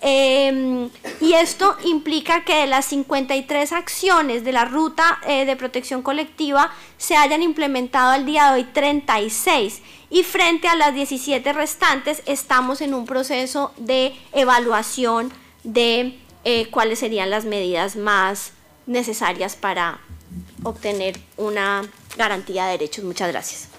eh, y esto implica que de las cincuenta y tres acciones de la ruta eh, de protección colectiva se hayan implementado al día de hoy treinta y seis, y frente a las diecisiete restantes estamos en un proceso de evaluación de eh, cuáles serían las medidas más necesarias para obtener una garantía de derechos. Muchas gracias.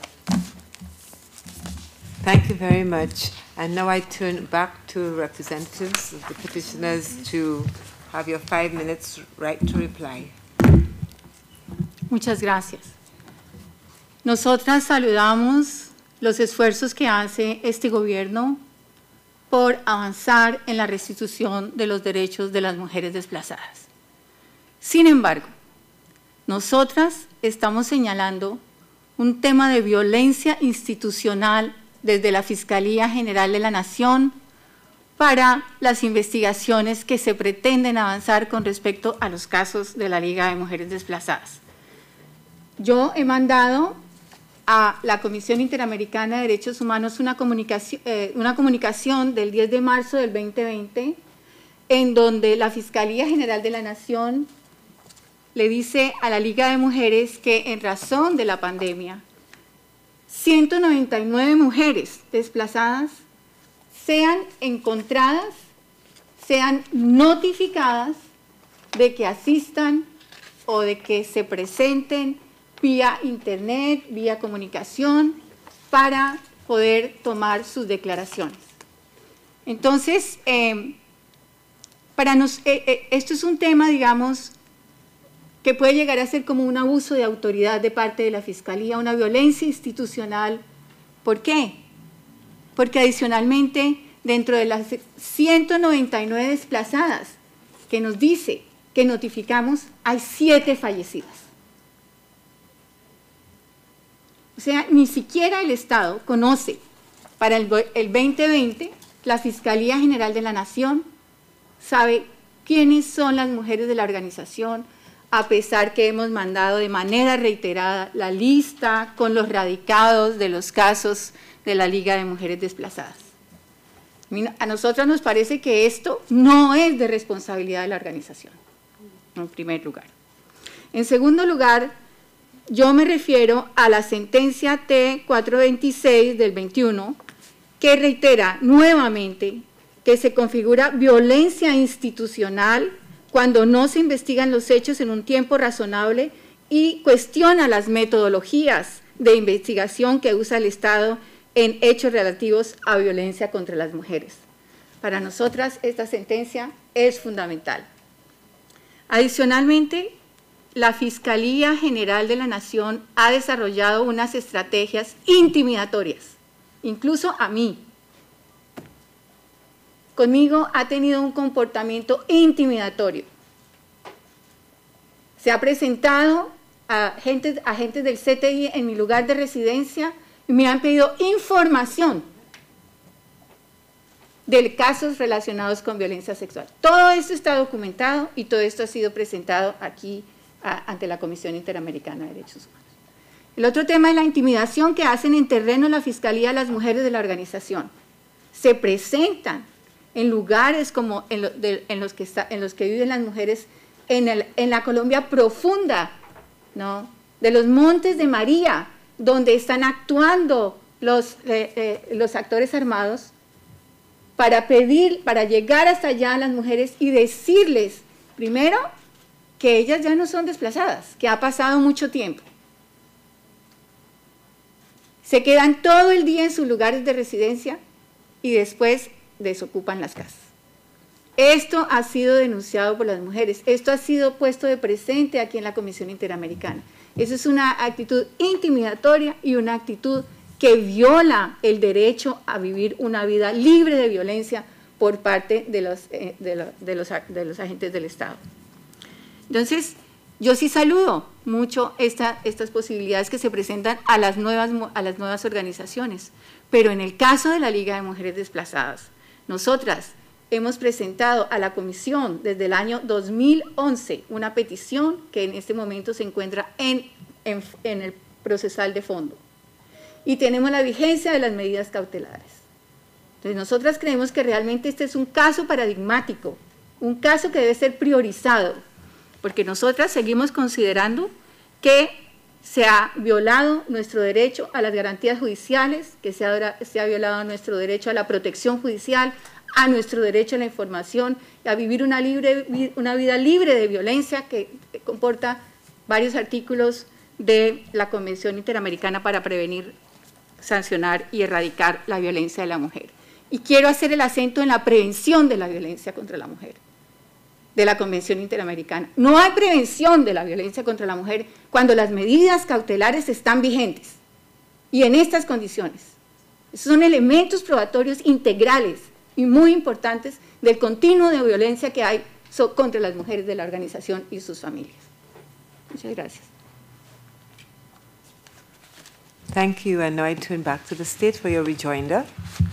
Thank you very much. And now I turn back to representatives of the petitioners to have your five minutes right to reply. Muchas gracias. Nosotras saludamos los esfuerzos que hace este gobierno por avanzar en la restitución de los derechos de las mujeres desplazadas. Sin embargo, nosotras estamos señalando un tema de violencia institucional desde la Fiscalía General de la Nación para las investigaciones que se pretenden avanzar con respecto a los casos de la Liga de Mujeres Desplazadas. Yo he mandado a la Comisión Interamericana de Derechos Humanos una comunicación, eh, una comunicación del diez de marzo del veinte veinte, en donde la Fiscalía General de la Nación le dice a la Liga de Mujeres que en razón de la pandemia, ciento noventa y nueve mujeres desplazadas sean encontradas, sean notificadas de que asistan o de que se presenten vía internet, vía comunicación, para poder tomar sus declaraciones. Entonces, eh, para nos, eh, eh, esto es un tema, digamos, que puede llegar a ser como un abuso de autoridad de parte de la Fiscalía, una violencia institucional. ¿Por qué? Porque adicionalmente, dentro de las ciento noventa y nueve desplazadas que nos dice que notificamos, hay siete fallecidas. O sea, ni siquiera el Estado conoce para el, el veinte veinte, la Fiscalía General de la Nación sabe quiénes son las mujeres de la organización, a pesar que hemos mandado de manera reiterada la lista con los radicados de los casos de la Liga de Mujeres Desplazadas. A nosotros nos parece que esto no es de responsabilidad de la organización, en primer lugar. En segundo lugar, yo me refiero a la sentencia T cuatrocientos veintiséis del veintiuno, que reitera nuevamente que se configura violencia institucional cuando no se investigan los hechos en un tiempo razonable y cuestiona las metodologías de investigación que usa el Estado en hechos relativos a violencia contra las mujeres. Para nosotras, esta sentencia es fundamental. Adicionalmente, la Fiscalía General de la Nación ha desarrollado unas estrategias intimidatorias, incluso a mí. Conmigo ha tenido un comportamiento intimidatorio. Se ha presentado agentes, agentes del C T I en mi lugar de residencia y me han pedido información de casos relacionados con violencia sexual. Todo esto está documentado y todo esto ha sido presentado aquí a, ante la Comisión Interamericana de Derechos Humanos. El otro tema es la intimidación que hacen en terreno la Fiscalía a las mujeres de la organización. Se presentan en lugares como en, lo, de, en, los, que está, en los que viven las mujeres en, el, en la Colombia profunda, ¿no? De los Montes de María, donde están actuando los, eh, eh, los actores armados para pedir, para llegar hasta allá a las mujeres y decirles, primero, que ellas ya no son desplazadas, que ha pasado mucho tiempo. Se quedan todo el día en sus lugares de residencia y después desocupan las casas. Esto ha sido denunciado por las mujeres, esto ha sido puesto de presente aquí en la Comisión Interamericana. Eso es una actitud intimidatoria y una actitud que viola el derecho a vivir una vida libre de violencia por parte de los, eh, de lo, de los, de los agentes del Estado. Entonces, yo sí saludo mucho esta, estas posibilidades que se presentan a las, nuevas, a las nuevas organizaciones, pero en el caso de la Liga de Mujeres Desplazadas, nosotras hemos presentado a la Comisión desde el año dos mil once una petición que en este momento se encuentra en, en, en el procesal de fondo. Y tenemos la vigencia de las medidas cautelares. Entonces, nosotras creemos que realmente este es un caso paradigmático, un caso que debe ser priorizado, porque nosotras seguimos considerando que se ha violado nuestro derecho a las garantías judiciales, que se ha, se ha violado nuestro derecho a la protección judicial, a nuestro derecho a la información, a vivir una, libre, una vida libre de violencia que comporta varios artículos de la Convención Interamericana para prevenir, sancionar y erradicar la violencia de la mujer. Y quiero hacer el acento en la prevención de la violencia contra la mujer, de la Convención Interamericana. No hay prevención de la violencia contra la mujer cuando las medidas cautelares están vigentes y en estas condiciones. Esos son elementos probatorios integrales y muy importantes del continuo de violencia que hay contra las mujeres de la organización y sus familias. Muchas gracias. Thank you, and now I turn back to the state for your rejoinder.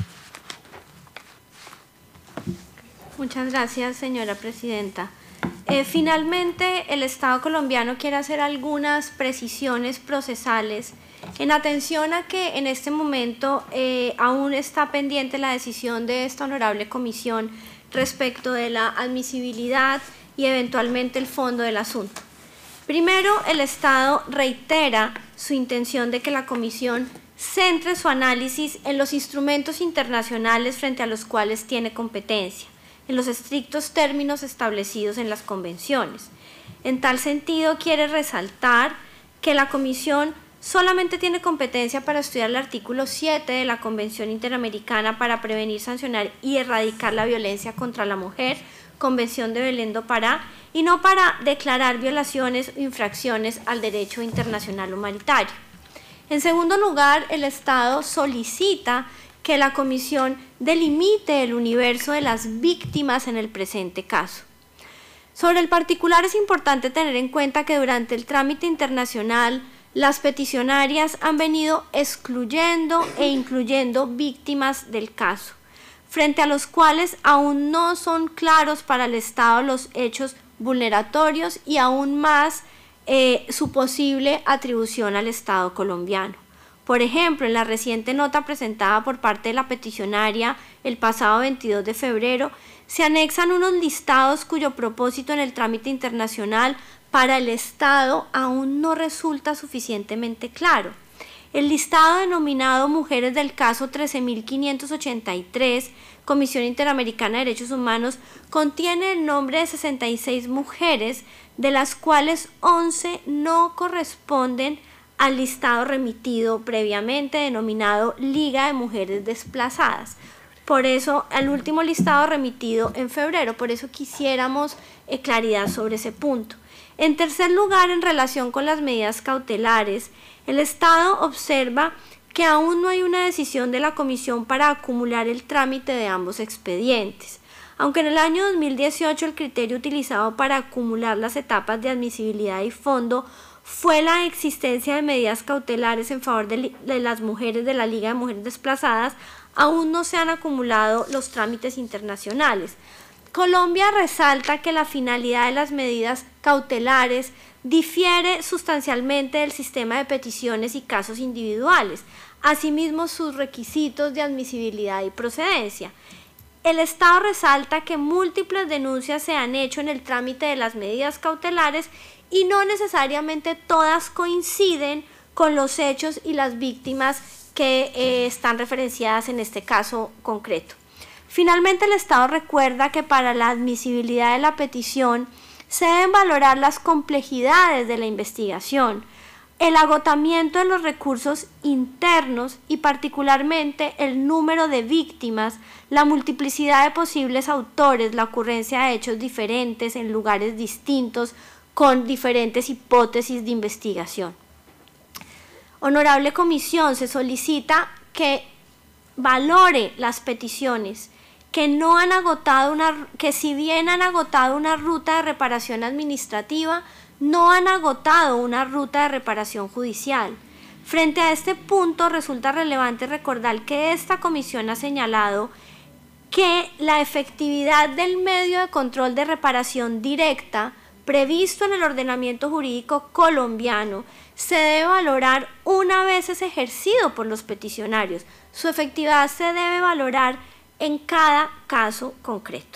Muchas gracias, señora presidenta. Eh, finalmente, el Estado colombiano quiere hacer algunas precisiones procesales en atención a que en este momento eh, aún está pendiente la decisión de esta honorable comisión respecto de la admisibilidad y eventualmente el fondo del asunto. Primero, el Estado reitera su intención de que la comisión centre su análisis en los instrumentos internacionales frente a los cuales tiene competencia, en los estrictos términos establecidos en las convenciones. En tal sentido, quiere resaltar que la Comisión solamente tiene competencia para estudiar el artículo siete de la Convención Interamericana para prevenir, sancionar y erradicar la violencia contra la mujer, Convención de Belén do Pará, y no para declarar violaciones o infracciones al derecho internacional humanitario. En segundo lugar, el Estado solicita que la Comisión delimite el universo de las víctimas en el presente caso. Sobre el particular es importante tener en cuenta que durante el trámite internacional las peticionarias han venido excluyendo e incluyendo víctimas del caso, frente a los cuales aún no son claros para el Estado los hechos vulneratorios y aún más eh, su posible atribución al Estado colombiano. Por ejemplo, en la reciente nota presentada por parte de la peticionaria el pasado veintidós de febrero, se anexan unos listados cuyo propósito en el trámite internacional para el Estado aún no resulta suficientemente claro. El listado denominado Mujeres del caso trece mil quinientos ochenta y tres, Comisión Interamericana de Derechos Humanos, contiene el nombre de sesenta y seis mujeres, de las cuales once no corresponden al listado remitido previamente denominado Liga de Mujeres Desplazadas. Por eso, al último listado remitido en febrero, por eso quisiéramos eh, claridad sobre ese punto. En tercer lugar, en relación con las medidas cautelares, el Estado observa que aún no hay una decisión de la Comisión para acumular el trámite de ambos expedientes. Aunque en el año dos mil dieciocho el criterio utilizado para acumular las etapas de admisibilidad y fondo fue la existencia de medidas cautelares en favor de, de las mujeres de la Liga de Mujeres Desplazadas. Aún no se han acumulado los trámites internacionales. Colombia resalta que la finalidad de las medidas cautelares difiere sustancialmente del sistema de peticiones y casos individuales, asimismo sus requisitos de admisibilidad y procedencia. El Estado resalta que múltiples denuncias se han hecho en el trámite de las medidas cautelares y no necesariamente todas coinciden con los hechos y las víctimas que eh, están referenciadas en este caso concreto. Finalmente, el Estado recuerda que para la admisibilidad de la petición se deben valorar las complejidades de la investigación, el agotamiento de los recursos internos y particularmente el número de víctimas, la multiplicidad de posibles autores, la ocurrencia de hechos diferentes en lugares distintos con diferentes hipótesis de investigación. Honorable Comisión, se solicita que valore las peticiones que no han agotado una, que si bien han agotado una ruta de reparación administrativa, no han agotado una ruta de reparación judicial. Frente a este punto, resulta relevante recordar que esta comisión ha señalado que la efectividad del medio de control de reparación directa previsto en el ordenamiento jurídico colombiano se debe valorar una vez es ejercido por los peticionarios. Su efectividad se debe valorar en cada caso concreto.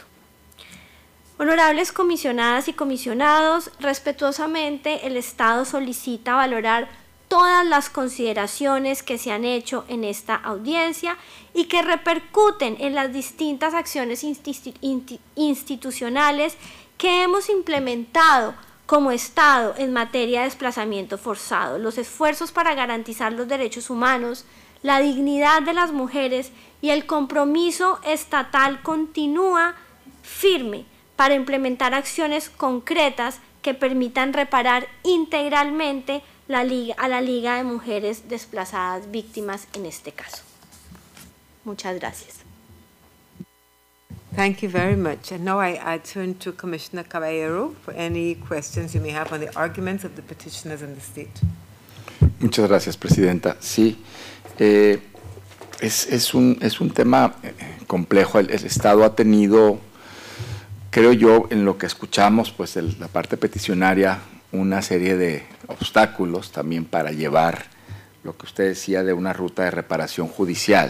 Honorables comisionadas y comisionados, respetuosamente el Estado solicita valorar todas las consideraciones que se han hecho en esta audiencia y que repercuten en las distintas acciones institucionales que hemos implementado como Estado en materia de desplazamiento forzado, los esfuerzos para garantizar los derechos humanos, la dignidad de las mujeres y el compromiso estatal continúa firme para implementar acciones concretas que permitan reparar integralmente la Liga, a la Liga de Mujeres Desplazadas víctimas en este caso. Muchas gracias. Thank you very much. And now I, I turn to Commissioner Caballero for any questions you may have on the arguments of the petitioners in the state. Muchas gracias, Presidenta. Sí, eh, es, es, un, es un tema complejo. El, el Estado ha tenido, creo yo, en lo que escuchamos, pues el, la parte peticionaria, una serie de obstáculos también para llevar lo que usted decía de una ruta de reparación judicial.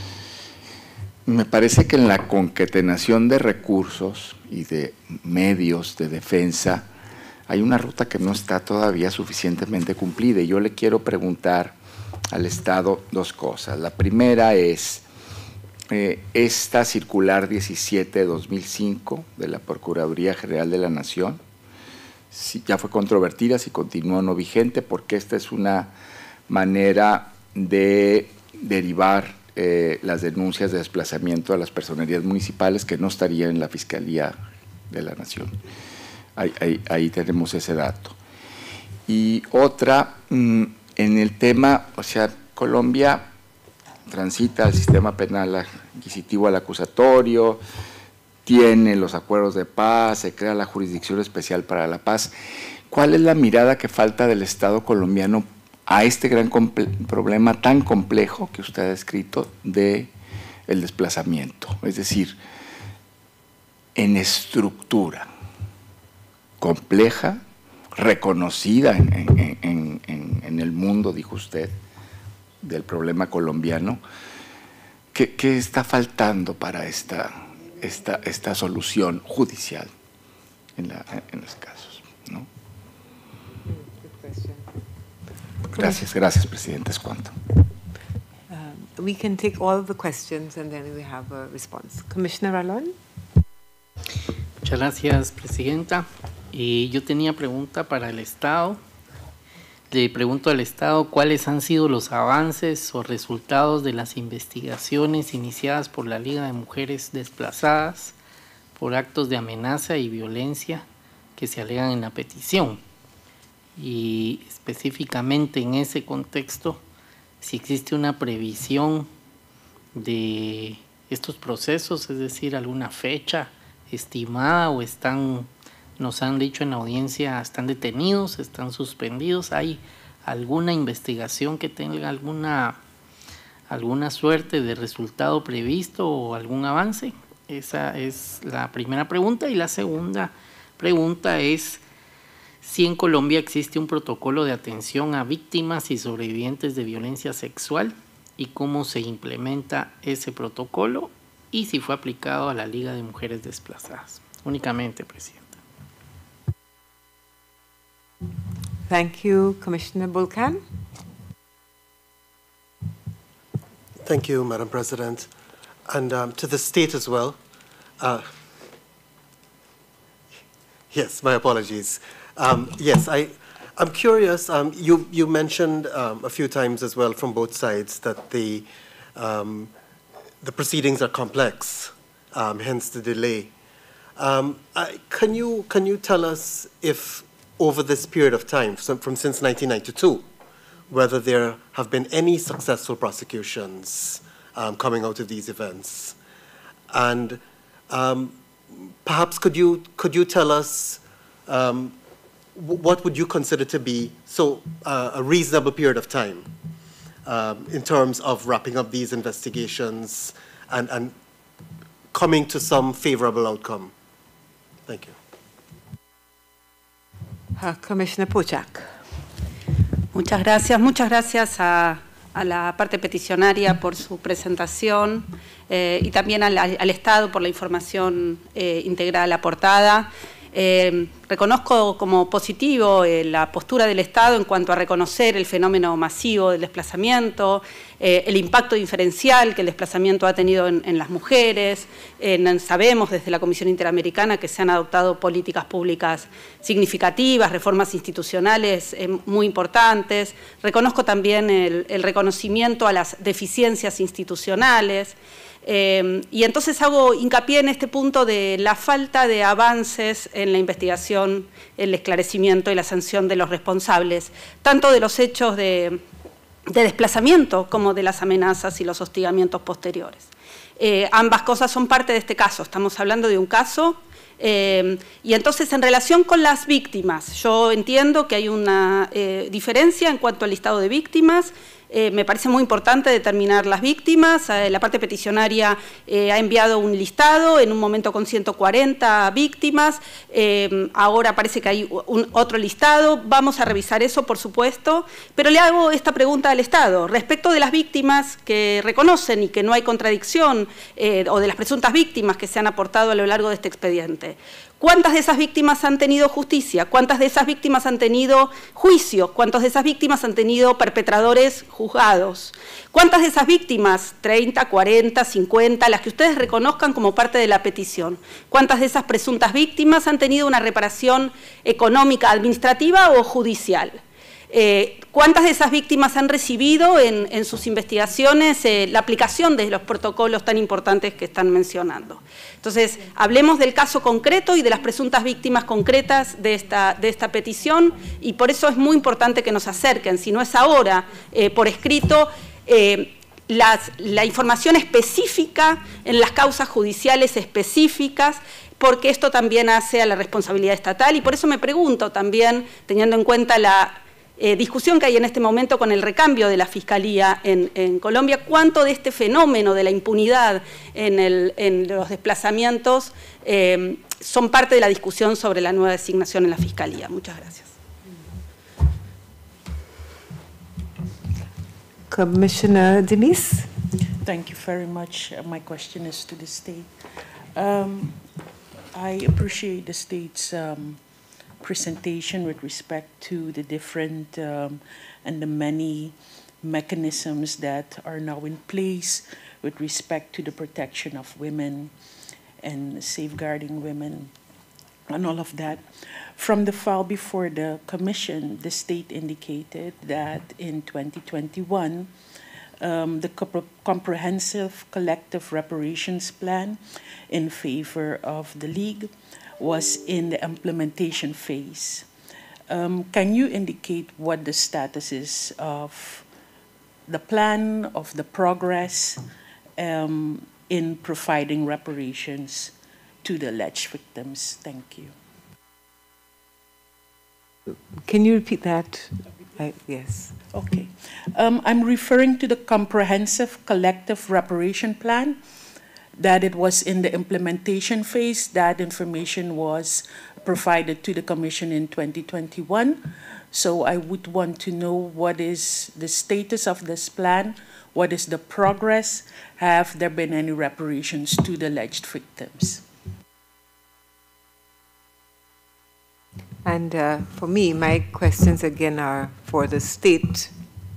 Me parece que en la concatenación de recursos y de medios de defensa hay una ruta que no está todavía suficientemente cumplida y yo le quiero preguntar al Estado dos cosas. La primera es eh, esta circular diecisiete de dos mil cinco de la Procuraduría General de la Nación, si ya fue controvertida, si continúa o no vigente, porque esta es una manera de derivar Eh, las denuncias de desplazamiento a las personerías municipales que no estarían en la Fiscalía de la Nación. Ahí, ahí, ahí tenemos ese dato. Y otra, mmm, en el tema, o sea, Colombia transita al sistema penal inquisitivo al acusatorio, tiene los acuerdos de paz, se crea la Jurisdicción Especial para la Paz. ¿Cuál es la mirada que falta del Estado colombiano a este gran problema tan complejo que usted ha descrito de el desplazamiento? Es decir, en estructura compleja, reconocida en, en, en, en, en el mundo, dijo usted, del problema colombiano, ¿qué, qué está faltando para esta, esta, esta solución judicial en, la, en los casos, ¿no? Gracias, gracias, Presidente. Es cuanto. Um, we can take all of the questions and then we have a response. Commissioner Ralón. Muchas gracias, Presidenta. Y yo tenía pregunta para el Estado. Le pregunto al Estado cuáles han sido los avances o resultados de las investigaciones iniciadas por la Liga de Mujeres Desplazadas por actos de amenaza y violencia que se alegan en la petición. Y específicamente en ese contexto, si existe una previsión de estos procesos, es decir, alguna fecha estimada o están nos han dicho en la audiencia están detenidos, están suspendidos. ¿Hay alguna investigación que tenga alguna, alguna suerte de resultado previsto o algún avance? Esa es la primera pregunta. Y la segunda pregunta es si en Colombia existe un protocolo de atención a víctimas y sobrevivientes de violencia sexual y cómo se implementa ese protocolo y si fue aplicado a la Liga de Mujeres Desplazadas. Únicamente, Presidenta. Thank you, Commissioner Bulkan. Thank you, Madam President. And um, to the state as well. Uh, yes, my apologies. Um, yes, I, I'm curious. Um, you, you mentioned um, a few times as well from both sides that the, um, the proceedings are complex, um, hence the delay. Um, I, can, you, can you tell us if over this period of time, from, from since nineteen ninety-two, whether there have been any successful prosecutions um, coming out of these events? And um, perhaps could you, could you tell us um, what would you consider to be so uh, a reasonable period of time um, in terms of wrapping up these investigations and, and coming to some favorable outcome? Thank you. Uh, Commissioner Polchak. Muchas gracias. Muchas gracias a, a la parte peticionaria por su presentación eh, y también al, al Estado por la información eh, integral aportada. Eh, reconozco como positivo eh, la postura del Estado en cuanto a reconocer el fenómeno masivo del desplazamiento, eh, el impacto diferencial que el desplazamiento ha tenido en, en las mujeres. Eh, sabemos desde la Comisión Interamericana que se han adoptado políticas públicas significativas, reformas institucionales eh, muy importantes. Reconozco también el, el reconocimiento a las deficiencias institucionales. Eh, y entonces hago hincapié en este punto de la falta de avances en la investigación, el esclarecimiento y la sanción de los responsables, tanto de los hechos de, de desplazamiento como de las amenazas y los hostigamientos posteriores. Eh, ambas cosas son parte de este caso. Estamos hablando de un caso eh, y entonces en relación con las víctimas, yo entiendo que hay una eh, diferencia en cuanto al listado de víctimas. Eh, me parece muy importante determinar las víctimas. Eh, la parte peticionaria eh, ha enviado un listado, en un momento con ciento cuarenta víctimas, eh, ahora parece que hay un, otro listado. Vamos a revisar eso, por supuesto, pero le hago esta pregunta al Estado. Respecto de las víctimas que reconocen y que no hay contradicción, eh, o de las presuntas víctimas que se han aportado a lo largo de este expediente, ¿cuántas de esas víctimas han tenido justicia? ¿Cuántas de esas víctimas han tenido juicio? ¿Cuántas de esas víctimas han tenido perpetradores juzgados? ¿Cuántas de esas víctimas, treinta, cuarenta, cincuenta, las que ustedes reconozcan como parte de la petición, cuántas de esas presuntas víctimas han tenido una reparación económica, administrativa o judicial? Eh, ¿Cuántas de esas víctimas han recibido en, en sus investigaciones eh, la aplicación de los protocolos tan importantes que están mencionando? Entonces, hablemos del caso concreto y de las presuntas víctimas concretas de esta, de esta petición, y por eso es muy importante que nos acerquen, si no es ahora, eh, por escrito, eh, las, la información específica en las causas judiciales específicas, porque esto también hace a la responsabilidad estatal, y por eso me pregunto también, teniendo en cuenta la Eh, discusión que hay en este momento con el recambio de la Fiscalía en, en Colombia, cuánto de este fenómeno de la impunidad en, el, en los desplazamientos eh, son parte de la discusión sobre la nueva designación en la Fiscalía. Muchas gracias. Commissioner Denise. Thank you very much. Uh, my question is to the state. Um, I appreciate the state's um, presentation with respect to the different um, and the many mechanisms that are now in place with respect to the protection of women and safeguarding women and all of that. From the file before the commission, the state indicated that in twenty twenty-one, um, the comp comprehensive collective reparations plan in favor of the League was in the implementation phase. Um, can you indicate what the status is of the plan, of the progress um, in providing reparations to the alleged victims? Thank you. Can you repeat that? I, yes. Okay. Um, I'm referring to the comprehensive collective reparation plan, that it was in the implementation phase. That information was provided to the Commission in twenty twenty-one. So I would want to know what is the status of this plan, what is the progress, have there been any reparations to the alleged victims? And uh, for me, my questions again are for the state.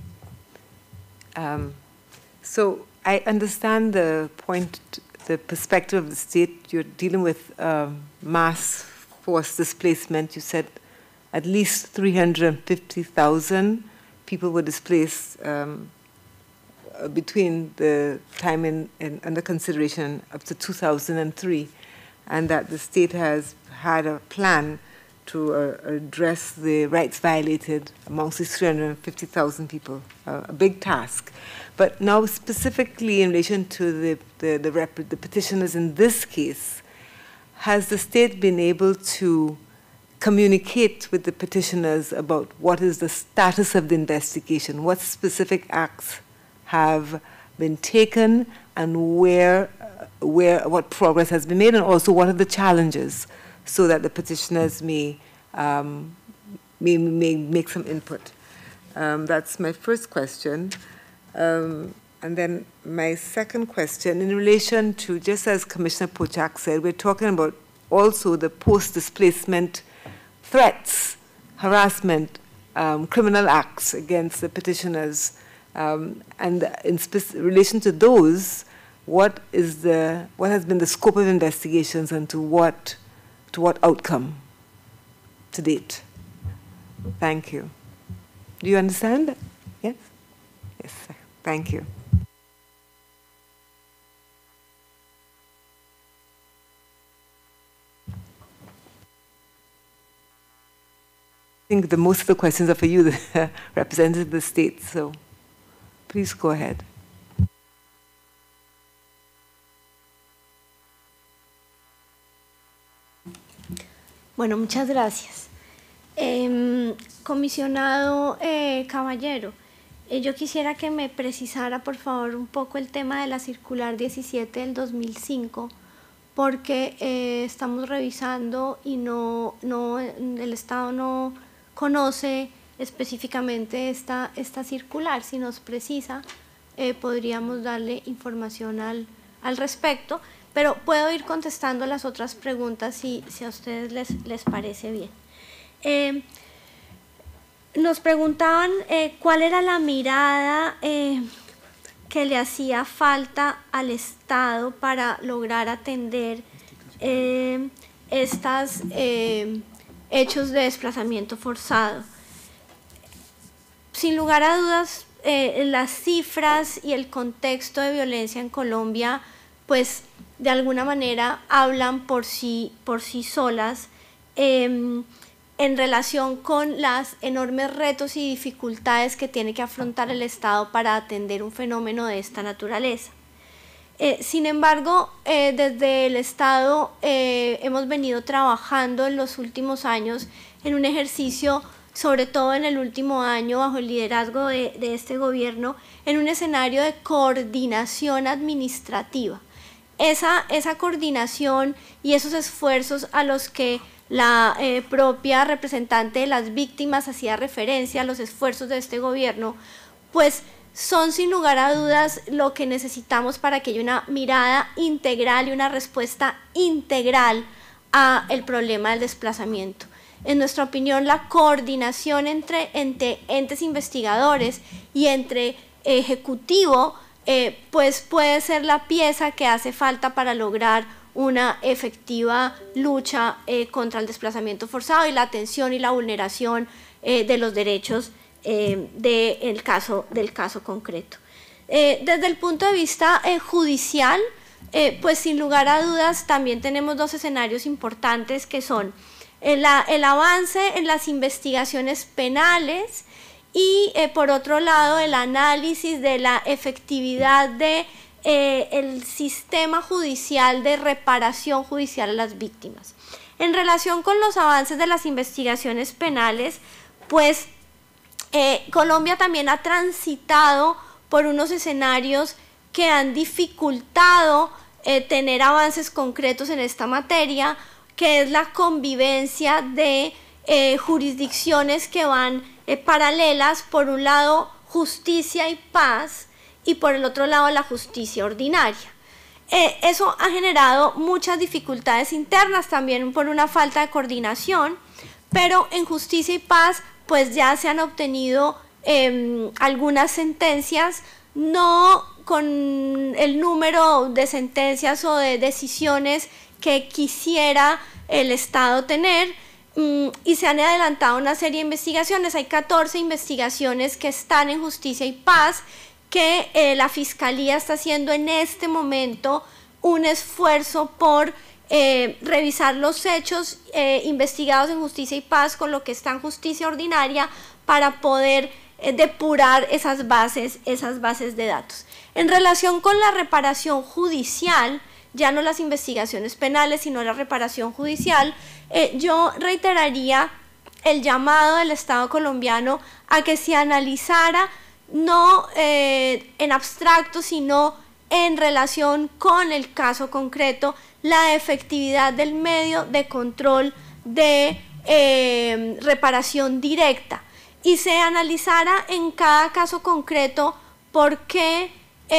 Um, so I understand the point, the perspective of the state. You're dealing with um, mass forced displacement. You said at least three hundred fifty thousand people were displaced um, between the time in, in, under consideration up to two thousand three, and that the state has had a plan to uh, address the rights violated amongst these three hundred fifty thousand people, uh, a big task. But now specifically in relation to the, the, the, rep the petitioners in this case, has the state been able to communicate with the petitioners about what is the status of the investigation, what specific acts have been taken, and where, uh, where, what progress has been made, and also what are the challenges, so that the petitioners may, um, may, may make some input. Um, that's my first question. Um, and then my second question, in relation to, just as Commissioner Pochak said, we're talking about also the post-displacement threats, harassment, um, criminal acts against the petitioners. Um, and in relation to those, what is the, what has been the scope of investigations, and to what to what outcome to date? Thank you. Do you understand? Yes? Yes, thank you. I think the most of the questions are for you, the representative of the state, so please go ahead. Bueno, muchas gracias. Eh, comisionado eh, Caballero, eh, yo quisiera que me precisara, por favor, un poco el tema de la circular diecisiete del dos mil cinco, porque eh, estamos revisando y no, no, el Estado no conoce específicamente esta, esta circular. Si nos precisa, eh, podríamos darle información al, al respecto. Pero puedo ir contestando las otras preguntas si, si a ustedes les, les parece bien. Eh, nos preguntaban eh, cuál era la mirada eh, que le hacía falta al Estado para lograr atender eh, estos eh, hechos de desplazamiento forzado. Sin lugar a dudas, eh, las cifras y el contexto de violencia en Colombia, pues, de alguna manera hablan por sí, por sí solas eh, en relación con los enormes retos y dificultades que tiene que afrontar el Estado para atender un fenómeno de esta naturaleza. Eh, sin embargo, eh, desde el Estado eh, hemos venido trabajando en los últimos años en un ejercicio, sobre todo en el último año, bajo el liderazgo de, de este gobierno, en un escenario de coordinación administrativa. Esa, esa coordinación y esos esfuerzos a los que la eh, propia representante de las víctimas hacía referencia, a los esfuerzos de este gobierno, pues son sin lugar a dudas lo que necesitamos para que haya una mirada integral y una respuesta integral al problema del desplazamiento. En nuestra opinión, la coordinación entre, entre entes investigadores y entre ejecutivo Eh, pues puede ser la pieza que hace falta para lograr una efectiva lucha eh, contra el desplazamiento forzado y la atención y la vulneración eh, de los derechos eh, de el caso, del caso concreto. Eh, desde el punto de vista eh, judicial, eh, pues sin lugar a dudas también tenemos dos escenarios importantes que son el, el avance en las investigaciones penales y eh, por otro lado el análisis de la efectividad de eh, el sistema judicial de reparación judicial a las víctimas. En relación con los avances de las investigaciones penales, pues eh, Colombia también ha transitado por unos escenarios que han dificultado eh, tener avances concretos en esta materia, que es la convivencia de eh, jurisdicciones que van eh, paralelas, por un lado justicia y paz, y por el otro lado la justicia ordinaria. Eh, eso ha generado muchas dificultades internas, también por una falta de coordinación, pero en justicia y paz pues ya se han obtenido eh, algunas sentencias, no con el número de sentencias o de decisiones que quisiera el Estado tener, mm, y se han adelantado una serie de investigaciones. Hay catorce investigaciones que están en justicia y paz, que eh, la Fiscalía está haciendo en este momento un esfuerzo por eh, revisar los hechos eh, investigados en justicia y paz con lo que está en justicia ordinaria para poder eh, depurar esas bases, esas bases de datos. En relación con la reparación judicial, ya no las investigaciones penales, sino la reparación judicial, eh, yo reiteraría el llamado del Estado colombiano a que se analizara no eh, en abstracto, sino en relación con el caso concreto, la efectividad del medio de control de eh, reparación directa, y se analizara en cada caso concreto por qué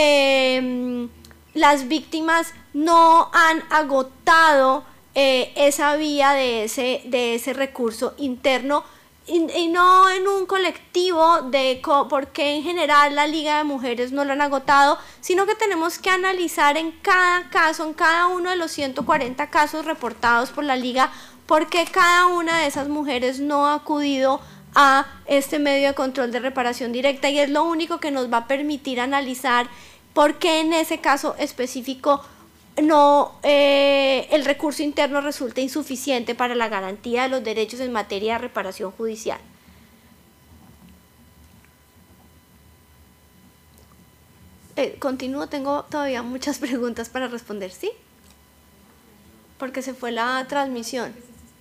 eh, las víctimas no han agotado eh, esa vía de ese, de ese recurso interno, y, y no en un colectivo de por qué en general la Liga de Mujeres no lo han agotado, sino que tenemos que analizar en cada caso, en cada uno de los ciento cuarenta casos reportados por la Liga, por qué cada una de esas mujeres no ha acudido a este medio de control de reparación directa, y es lo único que nos va a permitir analizar por qué en ese caso específico no, eh, el recurso interno resulta insuficiente para la garantía de los derechos en materia de reparación judicial. Eh, continúo, tengo todavía muchas preguntas para responder, ¿sí? Porque se fue la transmisión.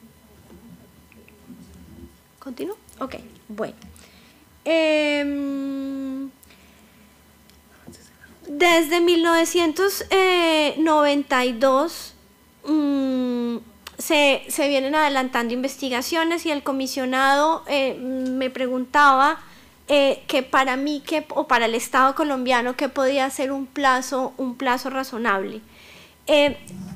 ¿Continúo? Ok, bueno. Eh, Desde mil novecientos noventa y dos mmm, se, se vienen adelantando investigaciones, y el comisionado eh, me preguntaba eh, que para mí que, o para el Estado colombiano qué podía ser un plazo, un plazo razonable. Eh,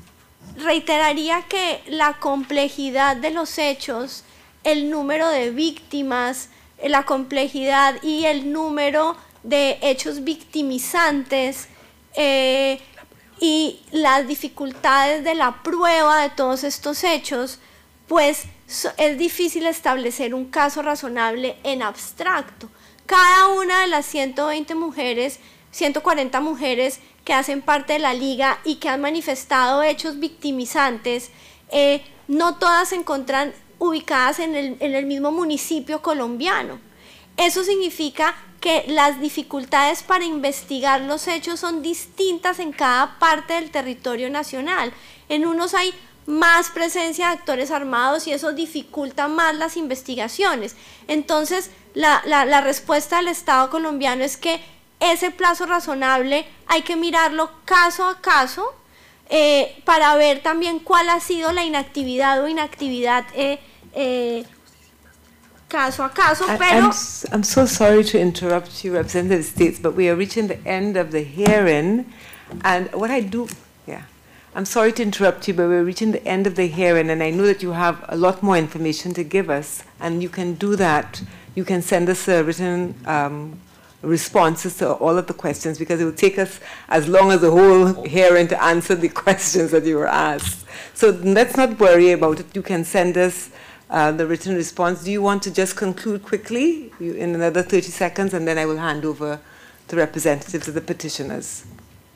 reiteraría que la complejidad de los hechos, el número de víctimas, la complejidad y el número de hechos victimizantes eh, y las dificultades de la prueba de todos estos hechos, pues es difícil establecer un caso razonable en abstracto. Cada una de las ciento veinte mujeres, ciento cuarenta mujeres que hacen parte de la Liga y que han manifestado hechos victimizantes, eh, no todas se encuentran ubicadas en el, en el mismo municipio colombiano. Eso significa que las dificultades para investigar los hechos son distintas en cada parte del territorio nacional. En unos hay más presencia de actores armados y eso dificulta más las investigaciones. Entonces, la, la, la respuesta del Estado colombiano es que ese plazo razonable hay que mirarlo caso a caso eh, para ver también cuál ha sido la inactividad o inactividad eh, eh, caso a caso, I, pero... I'm, I'm so sorry to interrupt you, Representative States, but we are reaching the end of the hearing, and what I do, yeah, I'm sorry to interrupt you, but we're reaching the end of the hearing, and I know that you have a lot more information to give us, and you can do that. You can send us a written um, responses to all of the questions, because it will take us as long as the whole hearing to answer the questions that you were asked. So let's not worry about it. You can send us Uh, the written response. Do you want to just conclude quickly you, in another thirty seconds, and then I will hand over to representatives of the petitioners?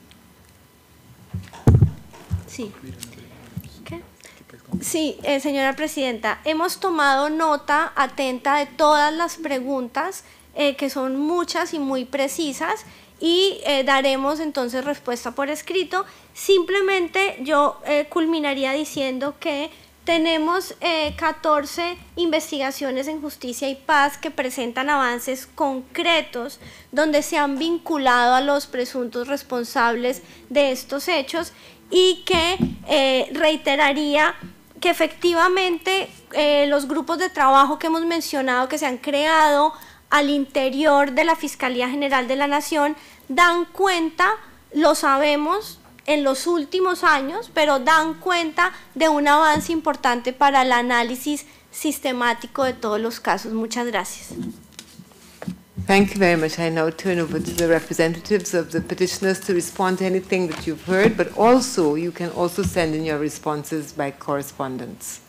Sí. ¿Qué? Sí, eh, señora Presidenta, hemos tomado nota atenta de todas las preguntas, eh, que son muchas y muy precisas, y eh, daremos entonces respuesta por escrito. Simplemente yo eh, culminaría diciendo que tenemos eh, catorce investigaciones en justicia y paz que presentan avances concretos donde se han vinculado a los presuntos responsables de estos hechos, y que eh, reiteraría que efectivamente eh, los grupos de trabajo que hemos mencionado que se han creado al interior de la Fiscalía General de la Nación dan cuenta, lo sabemos, en los últimos años, pero dan cuenta de un avance importante para el análisis sistemático de todos los casos. Muchas gracias. Thank you very much. I now turn over to the representatives of the petitioners to respond to anything that you've heard, but also you can also send in your responses by correspondence.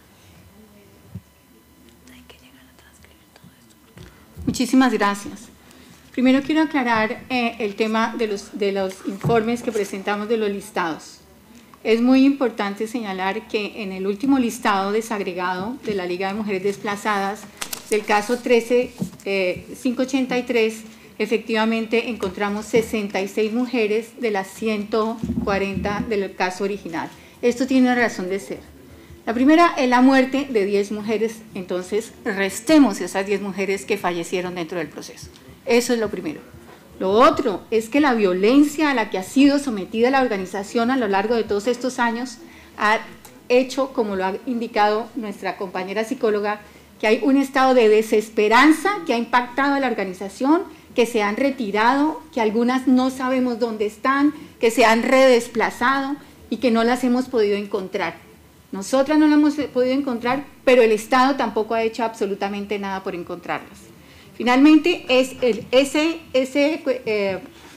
Muchísimas gracias. Primero quiero aclarar eh, el tema de los, de los informes que presentamos de los listados. Es muy importante señalar que en el último listado desagregado de la Liga de Mujeres Desplazadas, del caso trece mil quinientos ochenta y tres, efectivamente encontramos sesenta y seis mujeres de las ciento cuarenta del caso original. Esto tiene una razón de ser. La primera es la muerte de diez mujeres, entonces restemos esas diez mujeres que fallecieron dentro del proceso. Eso es lo primero. Lo otro es que la violencia a la que ha sido sometida la organización a lo largo de todos estos años ha hecho, como lo ha indicado nuestra compañera psicóloga, que hay un estado de desesperanza que ha impactado a la organización, que se han retirado, que algunas no sabemos dónde están, que se han redesplazado y que no las hemos podido encontrar. Nosotras no las hemos podido encontrar, pero el Estado tampoco ha hecho absolutamente nada por encontrarlas. Finalmente, es el, ese, ese eh,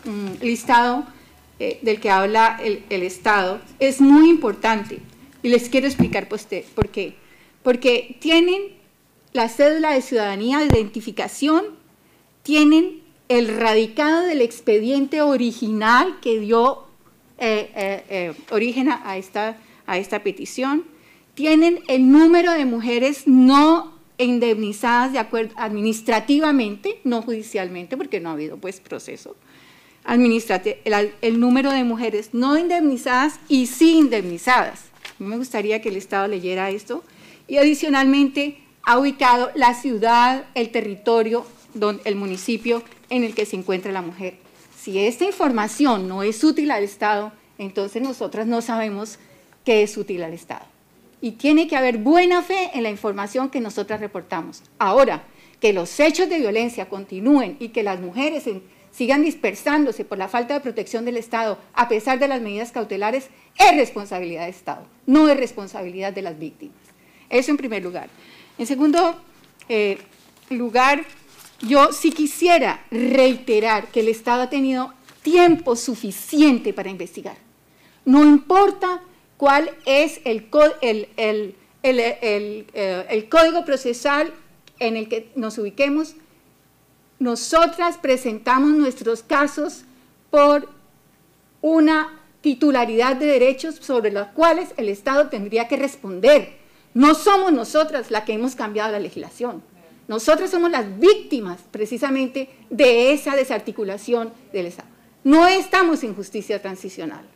listado eh, del que habla el, el Estado es muy importante, y les quiero explicar por qué. Porque tienen la cédula de ciudadanía de identificación, tienen el radicado del expediente original que dio eh, eh, eh, origen a esta, a esta petición, tienen el número de mujeres no indemnizadas de acuerdo administrativamente, no judicialmente, porque no ha habido pues proceso administrativo, el, el número de mujeres no indemnizadas y sí indemnizadas. Me gustaría que el Estado leyera esto, y adicionalmente ha ubicado la ciudad, el territorio, donde, el municipio en el que se encuentra la mujer. Si esta información no es útil al Estado, entonces nosotras no sabemos qué es útil al Estado. Y tiene que haber buena fe en la información que nosotras reportamos. Ahora, que los hechos de violencia continúen y que las mujeres en, sigan dispersándose por la falta de protección del Estado, a pesar de las medidas cautelares, es responsabilidad del Estado, no es responsabilidad de las víctimas. Eso en primer lugar. En segundo eh, lugar, yo sí quisiera reiterar que el Estado ha tenido tiempo suficiente para investigar. No importa cuál es el, el, el, el, el, el, el código procesal en el que nos ubiquemos, nosotras presentamos nuestros casos por una titularidad de derechos sobre los cuales el Estado tendría que responder. No somos nosotras las que hemos cambiado la legislación. Nosotras somos las víctimas precisamente de esa desarticulación del Estado. No estamos en justicia transicional.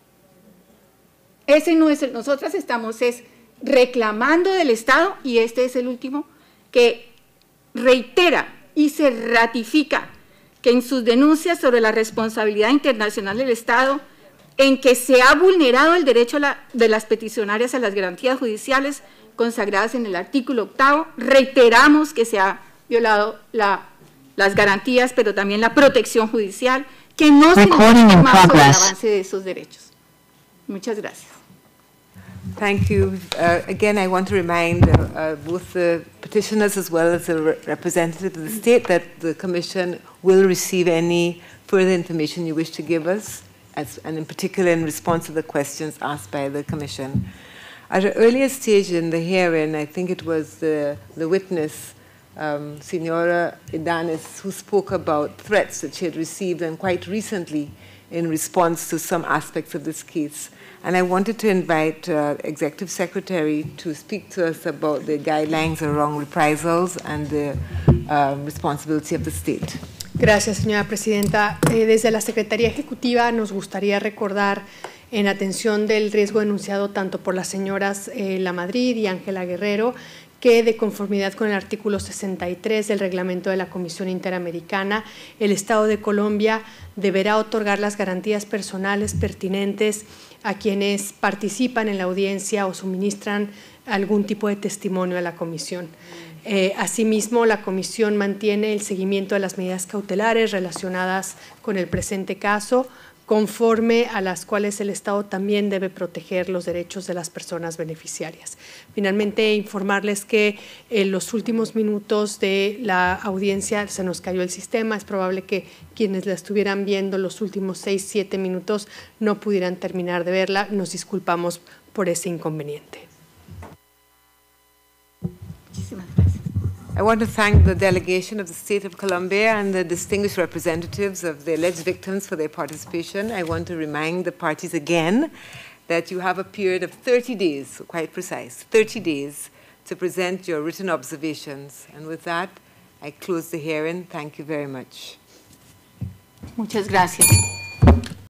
Ese no es el, nosotras estamos es reclamando del Estado, y este es el último, que reitera y se ratifica que en sus denuncias sobre la responsabilidad internacional del Estado, en que se ha vulnerado el derecho a la, de las peticionarias a las garantías judiciales consagradas en el artículo octavo, reiteramos que se ha violado la, las garantías, pero también la protección judicial, que no se informa sobre el avance de esos derechos. Muchas gracias. Thank you. Uh, again, I want to remind uh, uh, both the petitioners as well as the re representative of the state that the Commission will receive any further information you wish to give us, as, and in particular in response to the questions asked by the Commission. At an earlier stage in the hearing, I think it was the, the witness, um, Senora Idanis, who spoke about threats that she had received, and quite recently in response to some aspects of this case. And I wanted to invite uh, Executive Secretary to speak to us about the guidelines around reprisals and the uh, responsibility of the state. Gracias, señora presidenta. Eh, desde la Secretaría Ejecutiva nos gustaría recordar, en atención del riesgo denunciado tanto por las señoras eh, Lamadrid y Ángela Guerrero, que de conformidad con el artículo sesenta y tres del reglamento de la Comisión Interamericana, el Estado de Colombia deberá otorgar las garantías personales pertinentes a quienes participan en la audiencia o suministran algún tipo de testimonio a la Comisión. Eh, asimismo, la Comisión mantiene el seguimiento de las medidas cautelares relacionadas con el presente caso, conforme a las cuales el Estado también debe proteger los derechos de las personas beneficiarias. Finalmente, informarles que en los últimos minutos de la audiencia se nos cayó el sistema. Es probable que quienes la estuvieran viendo los últimos seis, siete minutos no pudieran terminar de verla. Nos disculpamos por ese inconveniente. Muchísimas gracias. I want to thank the delegation of the State of Colombia and the distinguished representatives of the alleged victims for their participation. I want to remind the parties again that you have a period of thirty days, quite precise, thirty days to present your written observations. And with that, I close the hearing. Thank you very much. Muchas gracias.